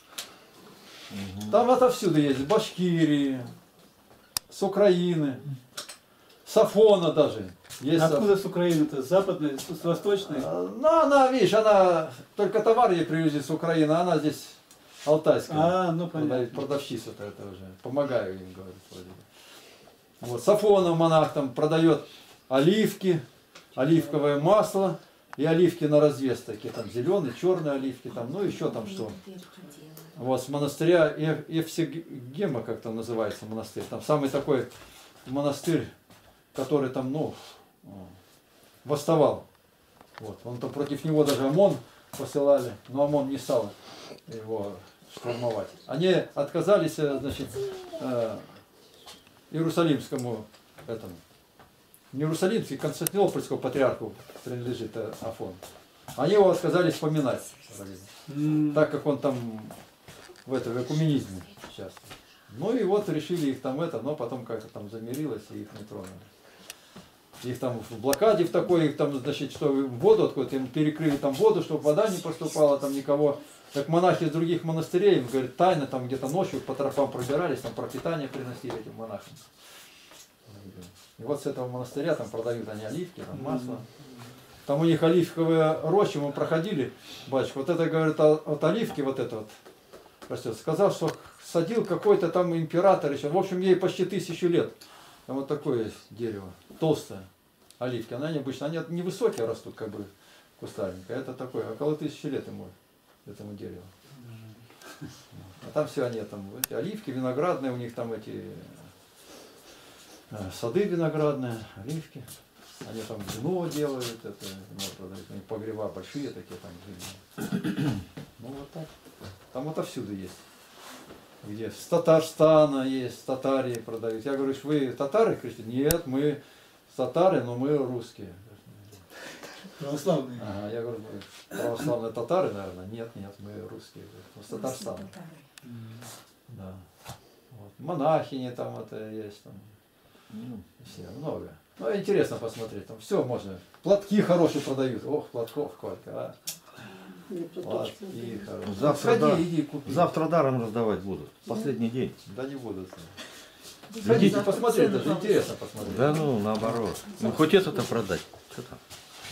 Там отовсюду есть, с Башкирии, с Украины, с Афона даже. Есть
Откуда с Украины-то? С западной, с восточной?
А, ну, она, видишь, она только товар ей привезли с Украины, а она здесь алтайская.
А, ну
Продав-
понятно.
Продавщица-то это уже. Помогаю им, говорит, вроде бы. Вот, с Афона монах там продает оливки, оливковое масло и оливки на развес такие, там зеленые, черные оливки, там, ну еще там что. Вот, с монастыря Ев- Евсегема, как там называется монастырь, там самый такой монастырь, который там, ну, восставал. Вот, он там против него даже ОМОН посылали, но ОМОН не стал его штурмовать. Они отказались, значит, э, Иерусалимскому этому, не Иерусалимский, Константинопольскому патриарху принадлежит э, Афон. Они его отказались поминать,
М,
так как он там в этом в экуменизме сейчас. Ну и вот решили их там это, но потом как-то там замирилось и их не тронули. Их там в блокаде в такой, их там, значит, что воду откуда-то им перекрыли там воду, чтобы вода не поступала, там никого. Так монахи из других монастырей, им, говорят, тайно там где-то ночью по тропам пробирались, там пропитание приносили этим монахам. И вот с этого монастыря там продают они оливки, там масло. Там у них оливковые рощи, мы проходили, батюшка, вот это, говорит, от от оливки, вот это вот, простите, сказал, что садил какой-то там император еще, в общем, ей почти тысячу лет. Там вот такое есть дерево, толстое, оливки. Она необычно, они невысокие растут, как бы кустарника. Это такое, около тысячи лет ему, этому дереву. А там все они, там эти оливки виноградные, у них там эти э, сады виноградные, оливки. Они там вино делают, это, ну, продают, у них погреба большие такие там. Ну вот так. Там отовсюду есть. Где с Татарстана есть, Татарии продают. Я говорю, вы татары? Говорите, нет, мы татары, но мы русские.
Православные.
Ага, я говорю, православные татары, наверное? Нет, нет, мы русские. С Татарстана. Да. Вот. Монахини там это есть, там. Ну, все, много. Ну, интересно посмотреть, там все можно. Платки хорошие продают. Ох, платков сколько, а. Платки хорошие.
Завтра,
Сходи,
да,
иди купи.
завтра даром раздавать будут. Последний день.
Да не будут. Сходите, посмотреть, даже интересно посмотреть.
Да ну, наоборот. Ну, хоть это-то продать. Что там?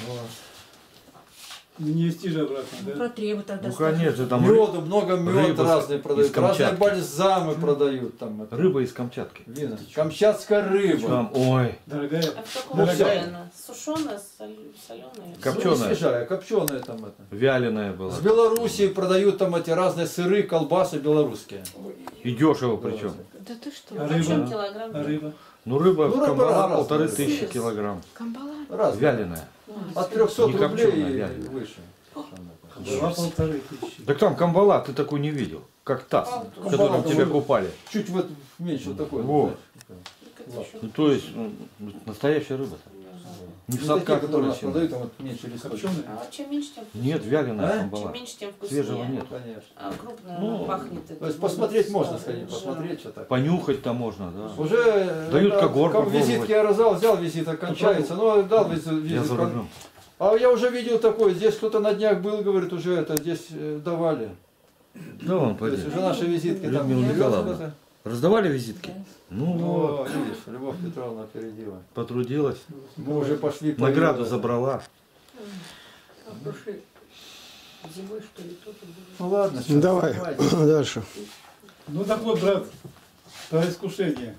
Не вести же обратно, да?
Про требу тогда
Ну,
скажи.
конечно, там
Меду, много мед
рыба с-
разные
из
продают. Разные
Камчатки.
бальзамы продают. Там, это,
рыба из Камчатки.
вина. Камчатская рыба.
Там, ой,
Дорогая.
А в каком
Ну,
виде
всё.
она? Сушеная, соленая?
Копченая.
Свежая, копченая там это.
вяленая была.
С Белоруссии продают там эти разные сыры, колбасы белорусские.
И дешево причем.
Да ты что?
А
Почем
рыба?
килограмм?
А рыба?
Ну, рыба
Ну,
в
рыба
камбала
разная,
полторы
да.
тысячи
Сыр.
килограмм.
Камбала?
Разные.
Вяленая.
От трехсот
Не
рублей
копченая,
и
вяленая.
выше.
Два полторы тысячи.
Так там камбала, ты такой не видел. Как таз, в котором
Камбала,
тебя
да.
купали.
Чуть вот меньше вот такой.
Во.
вот,
Ну, то есть, ну, настоящая рыба-то. Не в
Не такие,
садках
которые у нас
выращенная.
продают, там вот меньше листочек.
Копченые?
А чем меньше, тем вкуснее.
Нет, вяленая
А?
Чем
камбала.
меньше, тем вкуснее.
Свежего нет.
Конечно.
А крупная
Ну,
она пахнет.
То есть посмотреть можно сходить, посмотреть, что так.
Понюхать там можно, да.
Уже
Дают
это,
когор
как
попробовать.
визитки я раздал, взял визит, кончается. Ну, дал визит.
Я
визит,
за рулем.
А я уже видел такое, здесь кто-то на днях был, говорит, уже это, здесь э, давали.
Да, он
То есть
пойдет.
уже наши визитки там.
Людмила
не
Николаевна.
это.
Раздавали визитки? Ну вот,
О, видишь, Любовь Петровна опередила.
потрудилась.
Мы уже пошли по
Награду
ее-
забрала.
А прошлой зимой, что ли, кто-то был?
Ну ладно,
Ну, давай,
давайте.
дальше.
Ну так вот, брат, про искушение.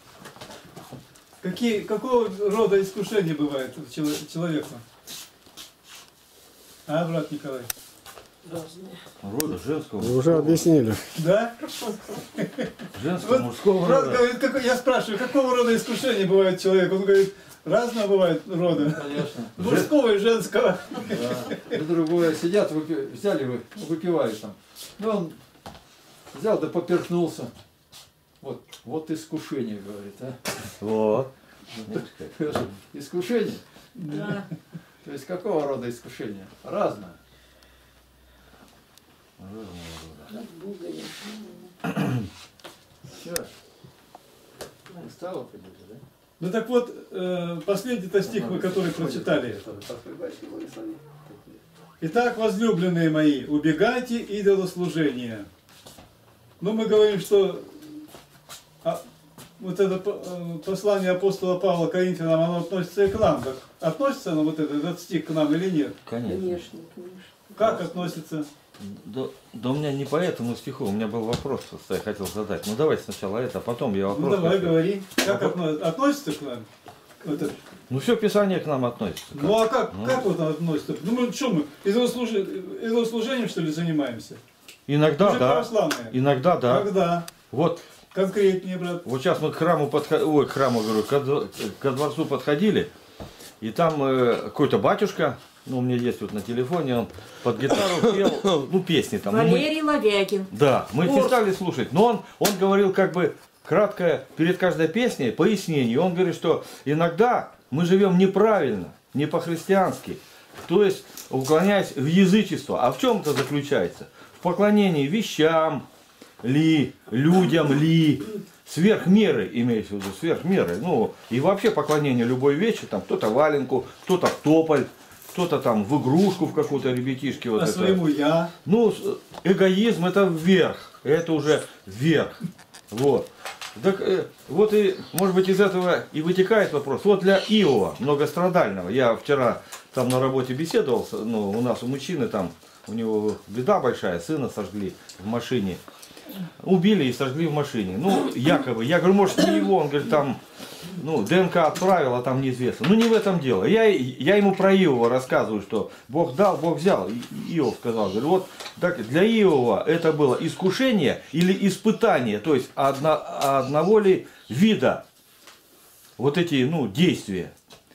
Какие, какого рода искушения бывает у чело- человека? А, брат Николай?
Разные.
Рода женского.
Вы уже объяснили.
Да?
Женского,
Вот
мужского
брат
рода.
говорит, какой- я спрашиваю, какого рода искушения бывает человек? Он говорит, разного бывает рода.
Конечно.
Мужского и женского.
Да. И другое, сидят, выпи- взяли, вы- выпивают там. Ну, он взял да поперхнулся. Вот, вот искушение, говорит, а.
Вот.
Искушение?
Да.
То есть какого рода искушение? Разное.
Как бугали.
Все. Устало придете, да?
Ну так вот, э, последний-то стих, вы который прочитали. Итак, возлюбленные мои, убегайте идолослужения. Ну, мы говорим, что а, вот это по- э, послание апостола Павла Коринфянам, оно относится и к нам. Так, относится оно, вот этот, этот стих, к нам или нет?
Конечно.
Конечно, конечно.
Как относится?
Да, да у меня не по этому стиху, у меня был вопрос, что я хотел задать. Ну давайте сначала это, а потом я вопрос.
Ну, давай,
хочу.
говори. Как отно- относится к нам? Вот это.
Ну все Писание к нам относится.
Ну, а как,
Ну.
как вот оно относится? Ну, мы что мы, идолослужи- идолослужением, что ли, занимаемся?
Иногда
Мы же
да,
православные.
иногда да.
Когда?
Вот,
Конкретнее, брат.
вот сейчас мы к храму подходили, ой, к храму, говорю, ко, дво- ко дворцу подходили, и там э, какой-то батюшка, ну у меня есть вот на телефоне, он под гитару пел, ну песни там. Ну, мы-
Валерий Ловякин.
Да, мы их не стали слушать, но он, он говорил как бы кратко перед каждой песней пояснение. Он говорит, что иногда мы живем неправильно, не по-христиански, то есть уклоняясь в язычество. А в чем это заключается? В поклонении вещам ли, людям ли, сверх меры, имеется в виду, сверх меры. Ну, и вообще поклонение любой вещи, там кто-то валенку, кто-то в тополь, кто-то там в игрушку в какую-то ребятишки. Вот
А
это.
своему я.
Ну, с- эгоизм это вверх, это уже вверх. Вот. Так, э, вот и, может быть, из этого и вытекает вопрос. Вот для Иова, многострадального, я вчера там на работе беседовал, с- ну, у нас у мужчины там, у него беда большая, сына сожгли в машине. Убили и сожгли в машине. Ну, якобы. Я говорю, может, не его. Он говорит, там, ну, ДНК отправил, а там неизвестно. Ну, не в этом дело. Я, я ему про Иова рассказываю, что Бог дал, Бог взял. И Иов сказал, говорю, вот так, для Иова это было искушение или испытание, то есть одно, одного ли вида вот эти, ну, действия.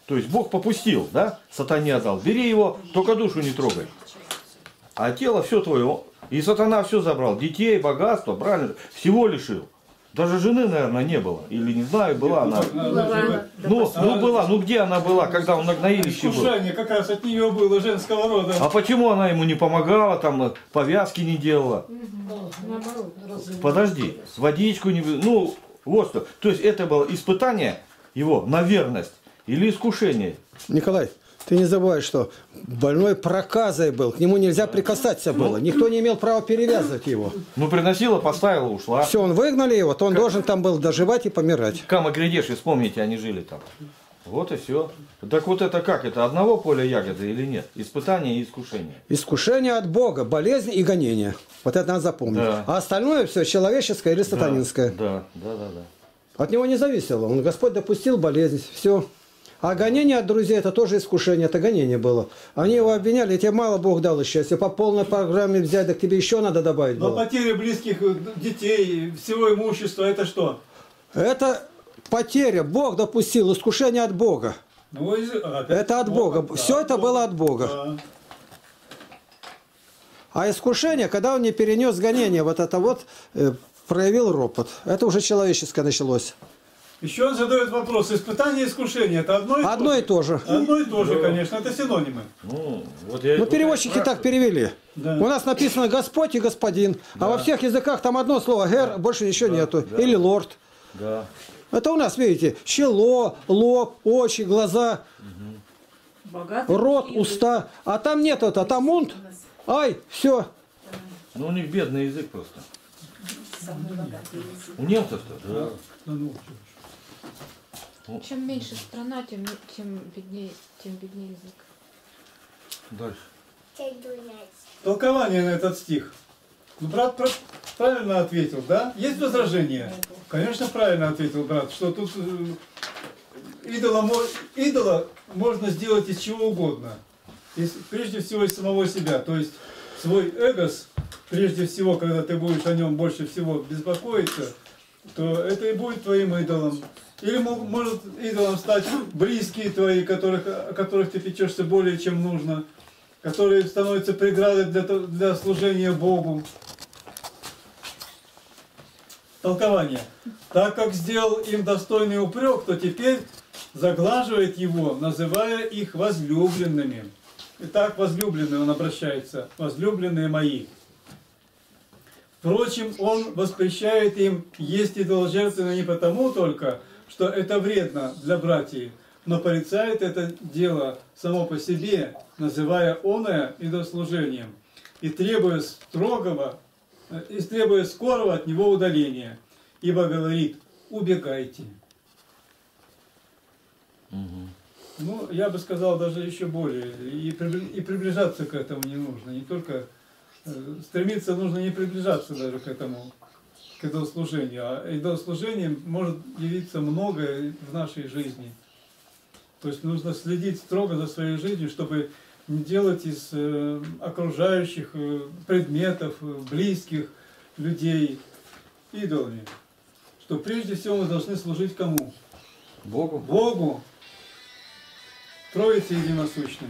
То есть Бог попустил, да? Сатане отдал. Бери его, только душу не трогай. А тело все твое. И сатана все забрал. Детей, богатство, правильно? Всего лишил. Даже жены, наверное, не было. Или не знаю, была она. Ну, ну была. Ну где она была, когда он на гноилище был?
Искушение как раз от нее было женского рода.
А почему она ему не помогала, там повязки не делала? Подожди, водичку не... Ну, вот что. То есть это было испытание его на верность или искушение?
Николай, ты не забывай, что больной проказой был, к нему нельзя прикасаться было, никто не имел права перевязывать его.
Ну, приносила, поставила, ушла.
Все, он выгнали его, то он должен там был доживать и помирать.
Кама Грядеши, вспомните, они жили там. Вот и все. Так вот это как? Это одного поля ягоды или нет? Испытание и искушение.
Искушение от Бога, болезнь и гонение. Вот это надо запомнить. Да. А остальное все человеческое или сатанинское.
Да, да, да, да.
От него не зависело. Он, Господь допустил болезнь, все. А гонение от друзей, это тоже искушение, это гонение было. Они его обвиняли, тебе мало Бог дал счастья, по полной программе взять, так тебе еще надо добавить было.
Но потеря близких детей, всего имущества, это что?
Это потеря, Бог допустил, искушение от Бога.
Ну,
это от Бога,
да,
все это
Бога.
было от Бога.
Да.
А искушение, когда он не перенес гонение, вот это вот э, проявил ропот. Это уже человеческое началось.
Еще он задает вопрос, испытание и искушение, это одно и то же?
Одно и то же.
Одно и то же, конечно, это синонимы.
Ну, вот я,
ну переводчики так перевели.
Да.
У нас написано Господь и Господин, да. А во всех языках там одно слово Гер, да. Больше ничего да. нету. Да. Или Лорд.
Да.
Это у нас, видите, чело, лоб, очи, глаза, угу. рот, уста. А там нет это, а там мунт. Ай, все.
Ну у них бедный язык просто. У немцев-то, да.
да. Чем меньше страна, тем, тем беднее, тем беднее язык.
Дальше.
Толкование на этот стих. Ну, брат правильно ответил, да? Есть возражение? Конечно, правильно ответил брат, что тут идола, идола можно сделать из чего угодно. Из, прежде всего из самого себя. То есть свой эгос, прежде всего, когда ты будешь о нем больше всего беспокоиться, то это и будет твоим идолом. Или может идолом стать близкие твои, которых, о которых ты печешься более чем нужно, которые становятся преградой для, для служения Богу. Толкование. Так как сделал им достойный упрек, то теперь заглаживает его, называя их возлюбленными. Итак, возлюбленные, он обращается, возлюбленные мои. Впрочем, он воспрещает им есть идоложертвенно не потому только, что это вредно для братьев, но порицает это дело само по себе, называя оное идолослужением, и требуя строгого, и требуя скорого от него удаления, ибо говорит: убегайте.
Угу.
Ну, я бы сказал даже еще более, и приближаться к этому не нужно, не только стремиться нужно не приближаться даже к этому, к идолослужению, а идолослужением может явиться многое в нашей жизни. То есть нужно следить строго за своей жизнью, чтобы не делать из э, окружающих э, предметов, э, близких людей идолами. Что прежде всего мы должны служить кому?
Богу.
Богу. Троице единосущной.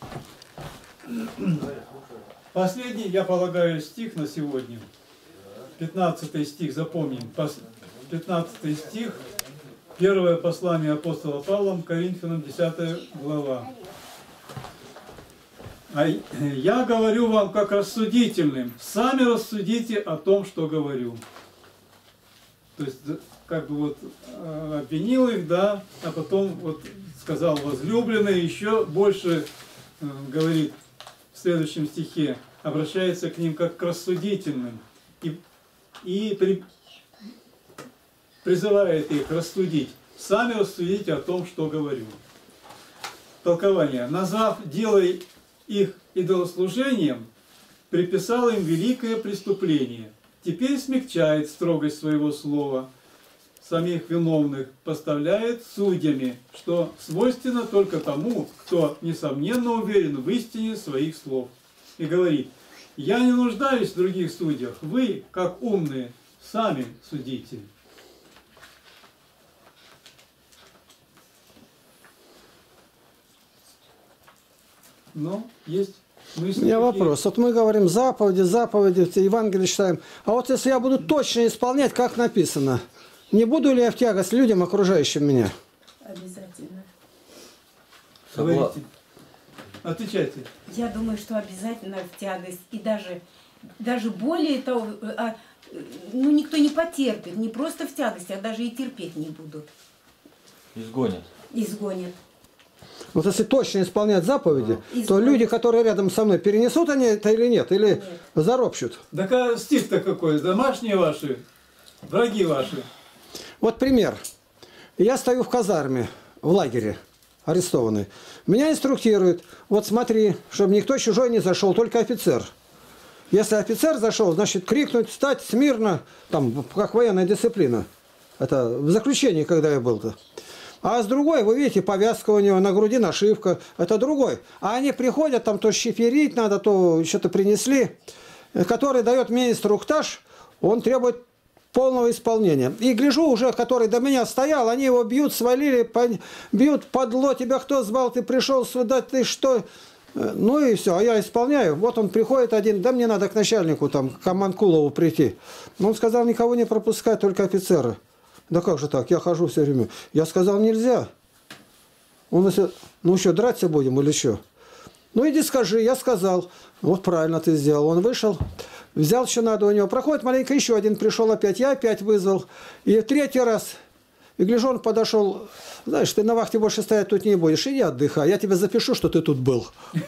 Последний, я полагаю, стих на сегодня. пятнадцатый стих, запомним. пятнадцатый стих. Первое послание апостола Павла Коринфянам, десятая глава. А я говорю вам как рассудительным. Сами рассудите о том, что говорю. То есть, как бы вот обвинил их, да, а потом вот сказал возлюбленный, еще больше э, говорит в следующем стихе, обращается к ним как к рассудительным и, и при, призывает их рассудить. Сами рассудите о том, что говорю. Толкование. Назвав дело их идолослужением, приписал им великое преступление. Теперь смягчает строгость своего слова. Самих виновных поставляет судьями, что свойственно только тому, кто несомненно уверен в истине своих слов. И говорит: я не нуждаюсь в других судьях, вы, как умные, сами судите. Но есть
У
мысли
меня
такие.
вопрос. Вот мы говорим заповеди, заповеди, Евангелие читаем. А вот если я буду точно исполнять, как написано, не буду ли я в тягость людям, окружающим меня?
Обязательно.
Говорите. Отвечайте.
Я думаю, что обязательно в тягость. И даже, даже более того, а, ну, никто не потерпит. Не просто в тягость, а даже и терпеть не будут.
Изгонят.
Изгонят.
Вот если точно исполнять заповеди,
Изгонят.
то люди, которые рядом со мной, перенесут они это или нет? Или
Нет.
заропщут?
Так а стих-то какой? Домашние ваши, враги ваши.
Вот пример. Я стою в казарме, в лагере, арестованный. Меня инструктируют. Вот смотри, чтобы никто чужой не зашел, только офицер. Если офицер зашел, значит крикнуть, встать смирно, там, как военная дисциплина. Это в заключении, когда я был-то. А с другой, вы видите, повязка у него, на груди нашивка. Это другой. А они приходят, там то щиферить надо, то что-то принесли. Который дает мне инструктаж, он требует полного исполнения. И гляжу уже, который до меня стоял, они его бьют, свалили, бьют, подло, тебя кто звал, ты пришел сюда, ты что... Ну и все, а я исполняю. Вот он приходит один, да мне надо к начальнику, там, к Аманкулову прийти. Он сказал, никого не пропускать, только офицера. Да как же так, я хожу все время. Я сказал, нельзя. Он если, ну что, драться будем или что? Ну иди скажи, я сказал. Вот правильно ты сделал. Он вышел, взял, что надо у него. Проходит маленько, еще один пришел опять, я опять вызвал. И третий раз, и гляжу, он подошел, знаешь, ты на вахте больше стоять тут не будешь, иди отдыхай, я тебе запишу, что ты тут был.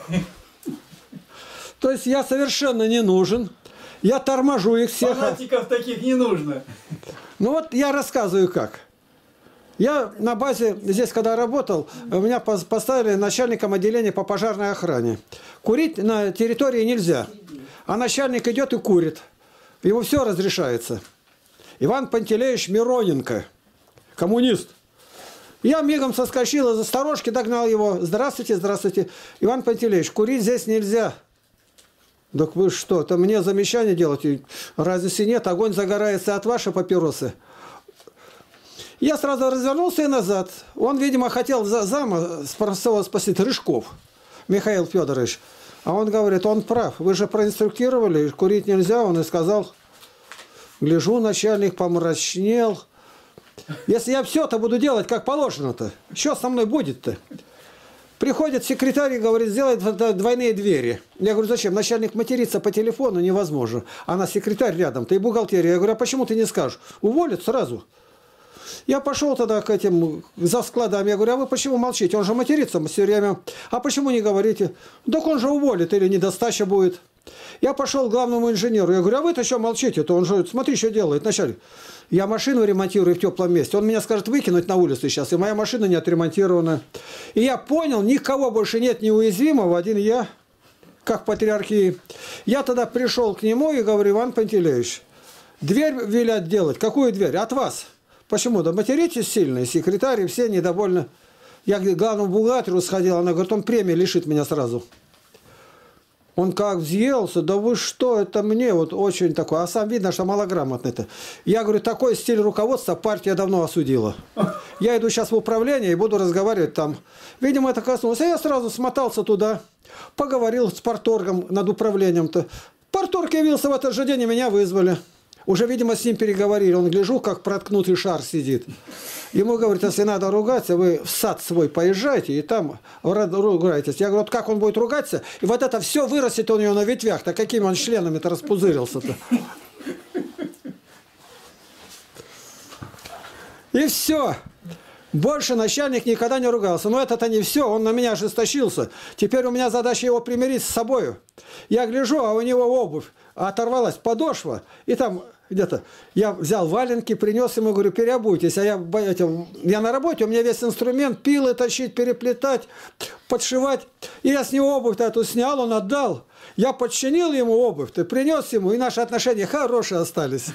То есть я совершенно не нужен. Я торможу их всех.
Фанатиков таких не нужно.
Ну вот я рассказываю как. Я на базе, здесь когда работал, меня поставили начальником отделения по пожарной охране. Курить на территории нельзя. А начальник идет и курит. Ему все разрешается. Иван Пантелеевич Мироненко, коммунист. Я мигом соскочил из сторожки, догнал его. Здравствуйте, здравствуйте. Иван Пантелеевич, курить здесь нельзя. Так вы что, это мне замечание делать? Разницы нет, огонь загорается от вашей папиросы. Я сразу развернулся и назад. Он, видимо, хотел зама Спасова спросить, Рыжков, Михаил Федорович. А он говорит, он прав, вы же проинструктировали, курить нельзя. Он и сказал, гляжу, начальник помрачнел. Если я все-то буду делать, как положено-то, что со мной будет-то? Приходит секретарь и говорит, сделай двойные двери. Я говорю, зачем? Начальник матерится по телефону невозможно. Она секретарь рядом, ты и бухгалтерия. Я говорю, а почему ты не скажешь? Уволят сразу. Я пошел тогда к этим, за складами. Я говорю, а вы почему молчите? Он же матерится все время. А почему не говорите? Так он же уволит или недостача будет. Я пошел к главному инженеру. Я говорю, а вы-то что молчите-то? Он же, смотри, что делает начальник. Я машину ремонтирую в теплом месте. Он меня скажет выкинуть на улицу сейчас, и моя машина не отремонтирована. И я понял, никого больше нет неуязвимого, один я, как патриархии. Я тогда пришел к нему и говорю, Иван Пантелеевич, дверь велят делать. Какую дверь? От вас. Почему? Да материтесь сильно, секретарь, все недовольны. Я к главному бухгалтеру сходил, она говорит, он премии лишит меня сразу. Он как взъелся, да вы что, это мне вот очень такой, а сам видно, что малограмотный-то. Я говорю, такой стиль руководства партия давно осудила. Я иду сейчас в управление и буду разговаривать там. Видимо, это коснулось. А я сразу смотался туда, поговорил с парторгом над управлением-то. Парторг явился в этот же день, и меня вызвали. Уже, видимо, с ним переговорили. Он, гляжу, как проткнутый шар сидит. Ему говорит, если надо ругаться, вы в сад свой поезжайте и там ругайтесь. Я говорю, вот как он будет ругаться? И вот это все вырастет у него на ветвях-то. Какими он членами-то распузырился-то? И все. Больше начальник никогда не ругался. Но это-то не все, он на меня ожесточился. Теперь у меня задача его примирить с собой. Я гляжу, а у него обувь оторвалась, подошва, и там где-то я взял валенки, принес ему, говорю, переобуйтесь. А я, я на работе, у меня весь инструмент, пилы точить, переплетать, подшивать. И я с него обувь-то эту снял, он отдал. Я подчинил ему обувь-то, принес ему, и наши отношения хорошие остались.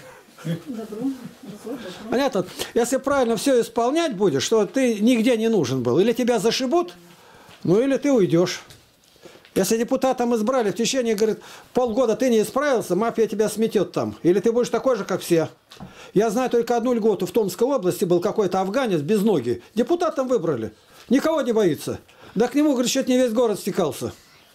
Понятно? Если правильно все исполнять будешь, что ты нигде не нужен был. Или тебя зашибут, ну или ты уйдешь. Если депутатом избрали, в течение, говорит, полгода ты не исправился, мафия тебя сметет там. Или ты будешь такой же, как все. Я знаю только одну льготу. В Томской области был какой-то афганец без ноги. Депутатом выбрали. Никого не боится. Да к нему, говорит, чуть не весь город стекался.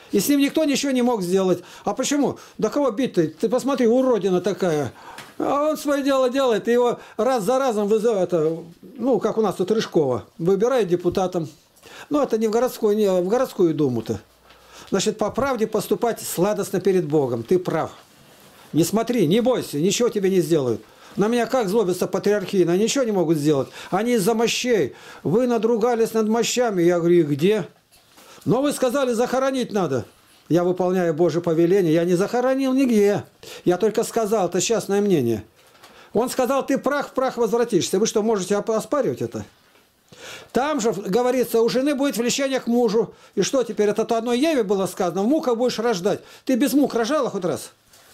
И с ним никто ничего не мог сделать. А почему? Да кого бить-то? Ты посмотри, уродина такая. А он свое дело делает, и его раз за разом вызывают, ну, как у нас тут Рыжкова, выбирают депутатом. Ну, это не в городскую, не в городскую думу-то. Значит, по правде поступать сладостно перед Богом. Ты прав. Не смотри, не бойся, ничего тебе не сделают. На меня как злобятся патриархийно, ничего не могут сделать. Они из-за мощей. Вы надругались над мощами. Я говорю, и где? Но вы сказали, захоронить надо. Я выполняю Божье повеление. Я не захоронил нигде. Я только сказал, это частное мнение. Он сказал, ты прах в прах возвратишься. Вы что, можете оспаривать это? Там же говорится, у жены будет влечение к мужу. И что теперь? Это то одной Еве было сказано, в муках будешь рождать. Ты без мук рожала хоть раз?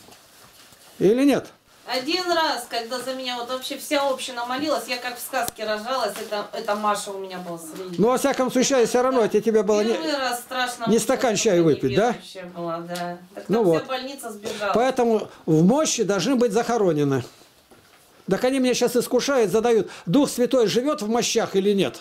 Или нет?
Один раз, когда за меня вот вообще вся община молилась, я как в сказке рожалась, это, это Маша у меня была среди.
Ну, во всяком случае, все равно это тебе было не,
раз страшно
не стакан чая выпить, да?
Была, да. Так
ну
там
вот.
Вся больница сбежала.
Поэтому в мощи должны быть захоронены. Так они меня сейчас искушают, задают, Дух Святой живет в мощах или нет?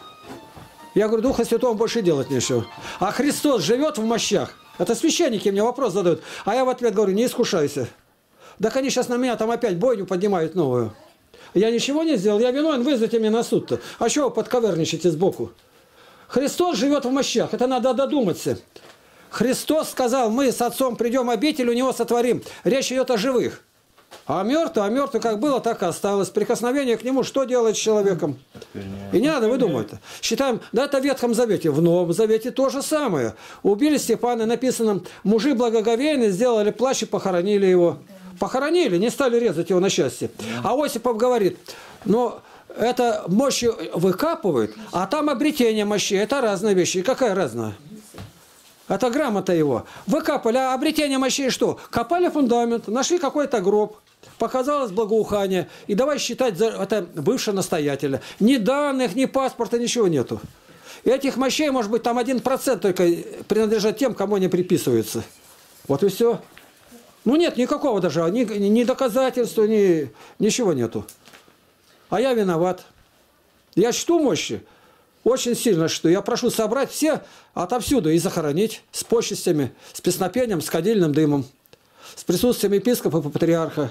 Я говорю, Духа Святого больше делать нечего. А Христос живет в мощах? Это священники мне вопрос задают. А я в ответ говорю, не искушайся. Так они сейчас на меня там опять бойню поднимают новую. Я ничего не сделал, я виновен, вызовите меня на суд-то. А чего вы подковерничаете сбоку? Христос живет в мощах, это надо додуматься. Христос сказал, мы с Отцом придем в обитель, у Него сотворим. Речь идет о живых. А мертвый, а мертвый как было, так и осталось. Прикосновение к Нему что делает с человеком? И не надо выдумывать. Считаем, да это в Ветхом Завете. В Новом Завете то же самое. Убили Степана, написано, мужи благоговейные сделали плащ и похоронили его. Похоронили, не стали резать его на части. А Осипов говорит, ну, это мощи выкапывают, а там обретение мощей. Это разные вещи. И какая разная? Это грамота его. Выкапали, а обретение мощей что? Копали фундамент, нашли какой-то гроб, показалось благоухание. И давай считать, за это бывшего настоятеля. Ни данных, ни паспорта, ничего нету. И этих мощей, может быть, там один процент только принадлежат тем, кому они приписываются. Вот и все. Ну нет никакого даже, ни, ни доказательства, ни, ничего нету. А я виноват. Я чту мощи. Очень сильно что. Я прошу собрать все отовсюду и захоронить с почестями, с песнопением, с кадильным дымом, с присутствием епископа и патриарха.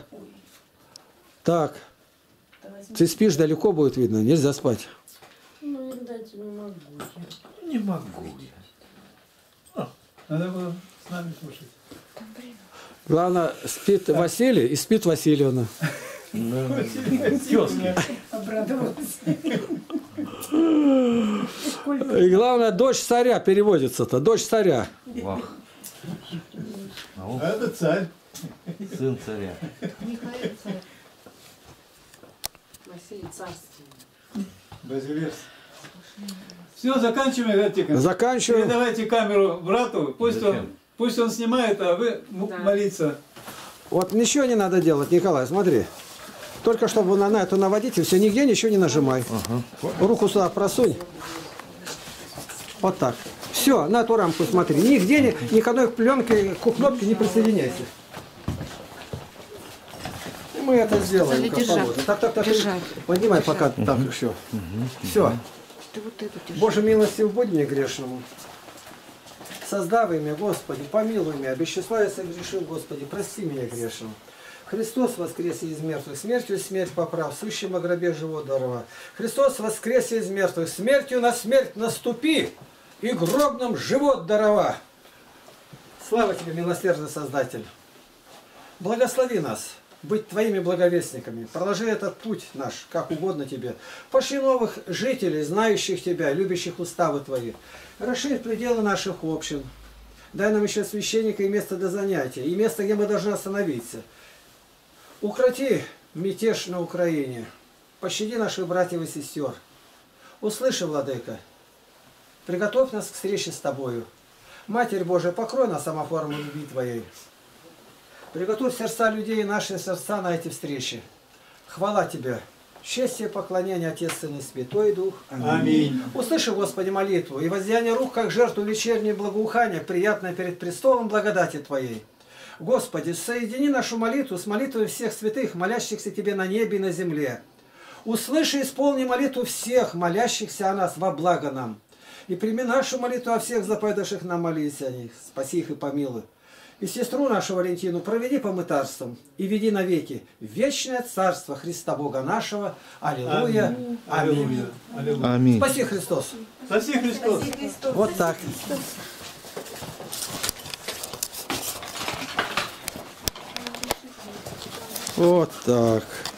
Так. Ты спишь, далеко будет видно, нельзя спать.
Ну, видать, не могу.
Не могу.
А, надо было с нами слушать.
Главное, спит Василий и спит Васильевна.
Тезки.
И главное, дочь царя переводится-то. Дочь царя.
Вах.
А это царь.
Сын царя.
Михаил царь.
Василий Царский.
Базилевс. Все, заканчиваем, Тихо.
Заканчиваем.
Передавайте камеру брату, пусть
Зачем?
он, пусть он снимает, а вы
Да.
молиться.
Вот ничего не надо делать, Николай, смотри. Только чтобы на, на это наводить, и все, нигде ничего не нажимай.
Ага.
Руку сюда просунь. Вот так. Все, на эту рамку смотри. Нигде, ни, ни к одной пленке, к кнопке не присоединяйся. Мы это сделаем,
Надо
как
держать.
положено. Так, так, так.
Держать.
Поднимай пока. Так, все. Все.
Ты вот эту держи.
Боже, милостив будь мне грешному. Создавай меня, Господи, помилуй меня, без числа я согрешил, Господи, прости меня грешным. Христос воскрес из мертвых, смертью смерть поправ, сущим о гробе живот дарова. Христос воскрес из мертвых, смертью на смерть наступи, и гробным живот дарова. Слава тебе, милосердный Создатель. Благослови нас быть Твоими благовестниками. Проложи этот путь наш, как угодно Тебе. Пошли новых жителей, знающих Тебя, любящих уставы Твои. Расширь пределы наших общин. Дай нам еще священника и место для занятия, и место, где мы должны остановиться. Укроти мятеж на Украине. Пощади наших братьев и сестер. Услыши, Владыка. Приготовь нас к встрече с Тобою. Матерь Божия, покрой нас самоформу любви Твоей. Приготовь сердца людей и наши сердца на эти встречи. Хвала Тебе. Честь и поклонение, Отец, Сын и Святой Дух.
Аминь.
Услыши, Господи, молитву и воздеяние рук, как жертву вечернее благоухание, приятное перед престолом благодати Твоей. Господи, соедини нашу молитву с молитвой всех святых, молящихся Тебе на небе и на земле. Услыши и исполни молитву всех, молящихся о нас во благо нам. И прими нашу молитву о всех заповедавших нам молиться о них. Спаси их и помилуй. И сестру нашу Валентину проведи по мытарствам и веди навеки в вечное царство Христа Бога нашего. Аллилуйя. Аминь. Аминь.
Аминь.
Спаси Христос.
Спаси Христос.
Вот так. Вот так.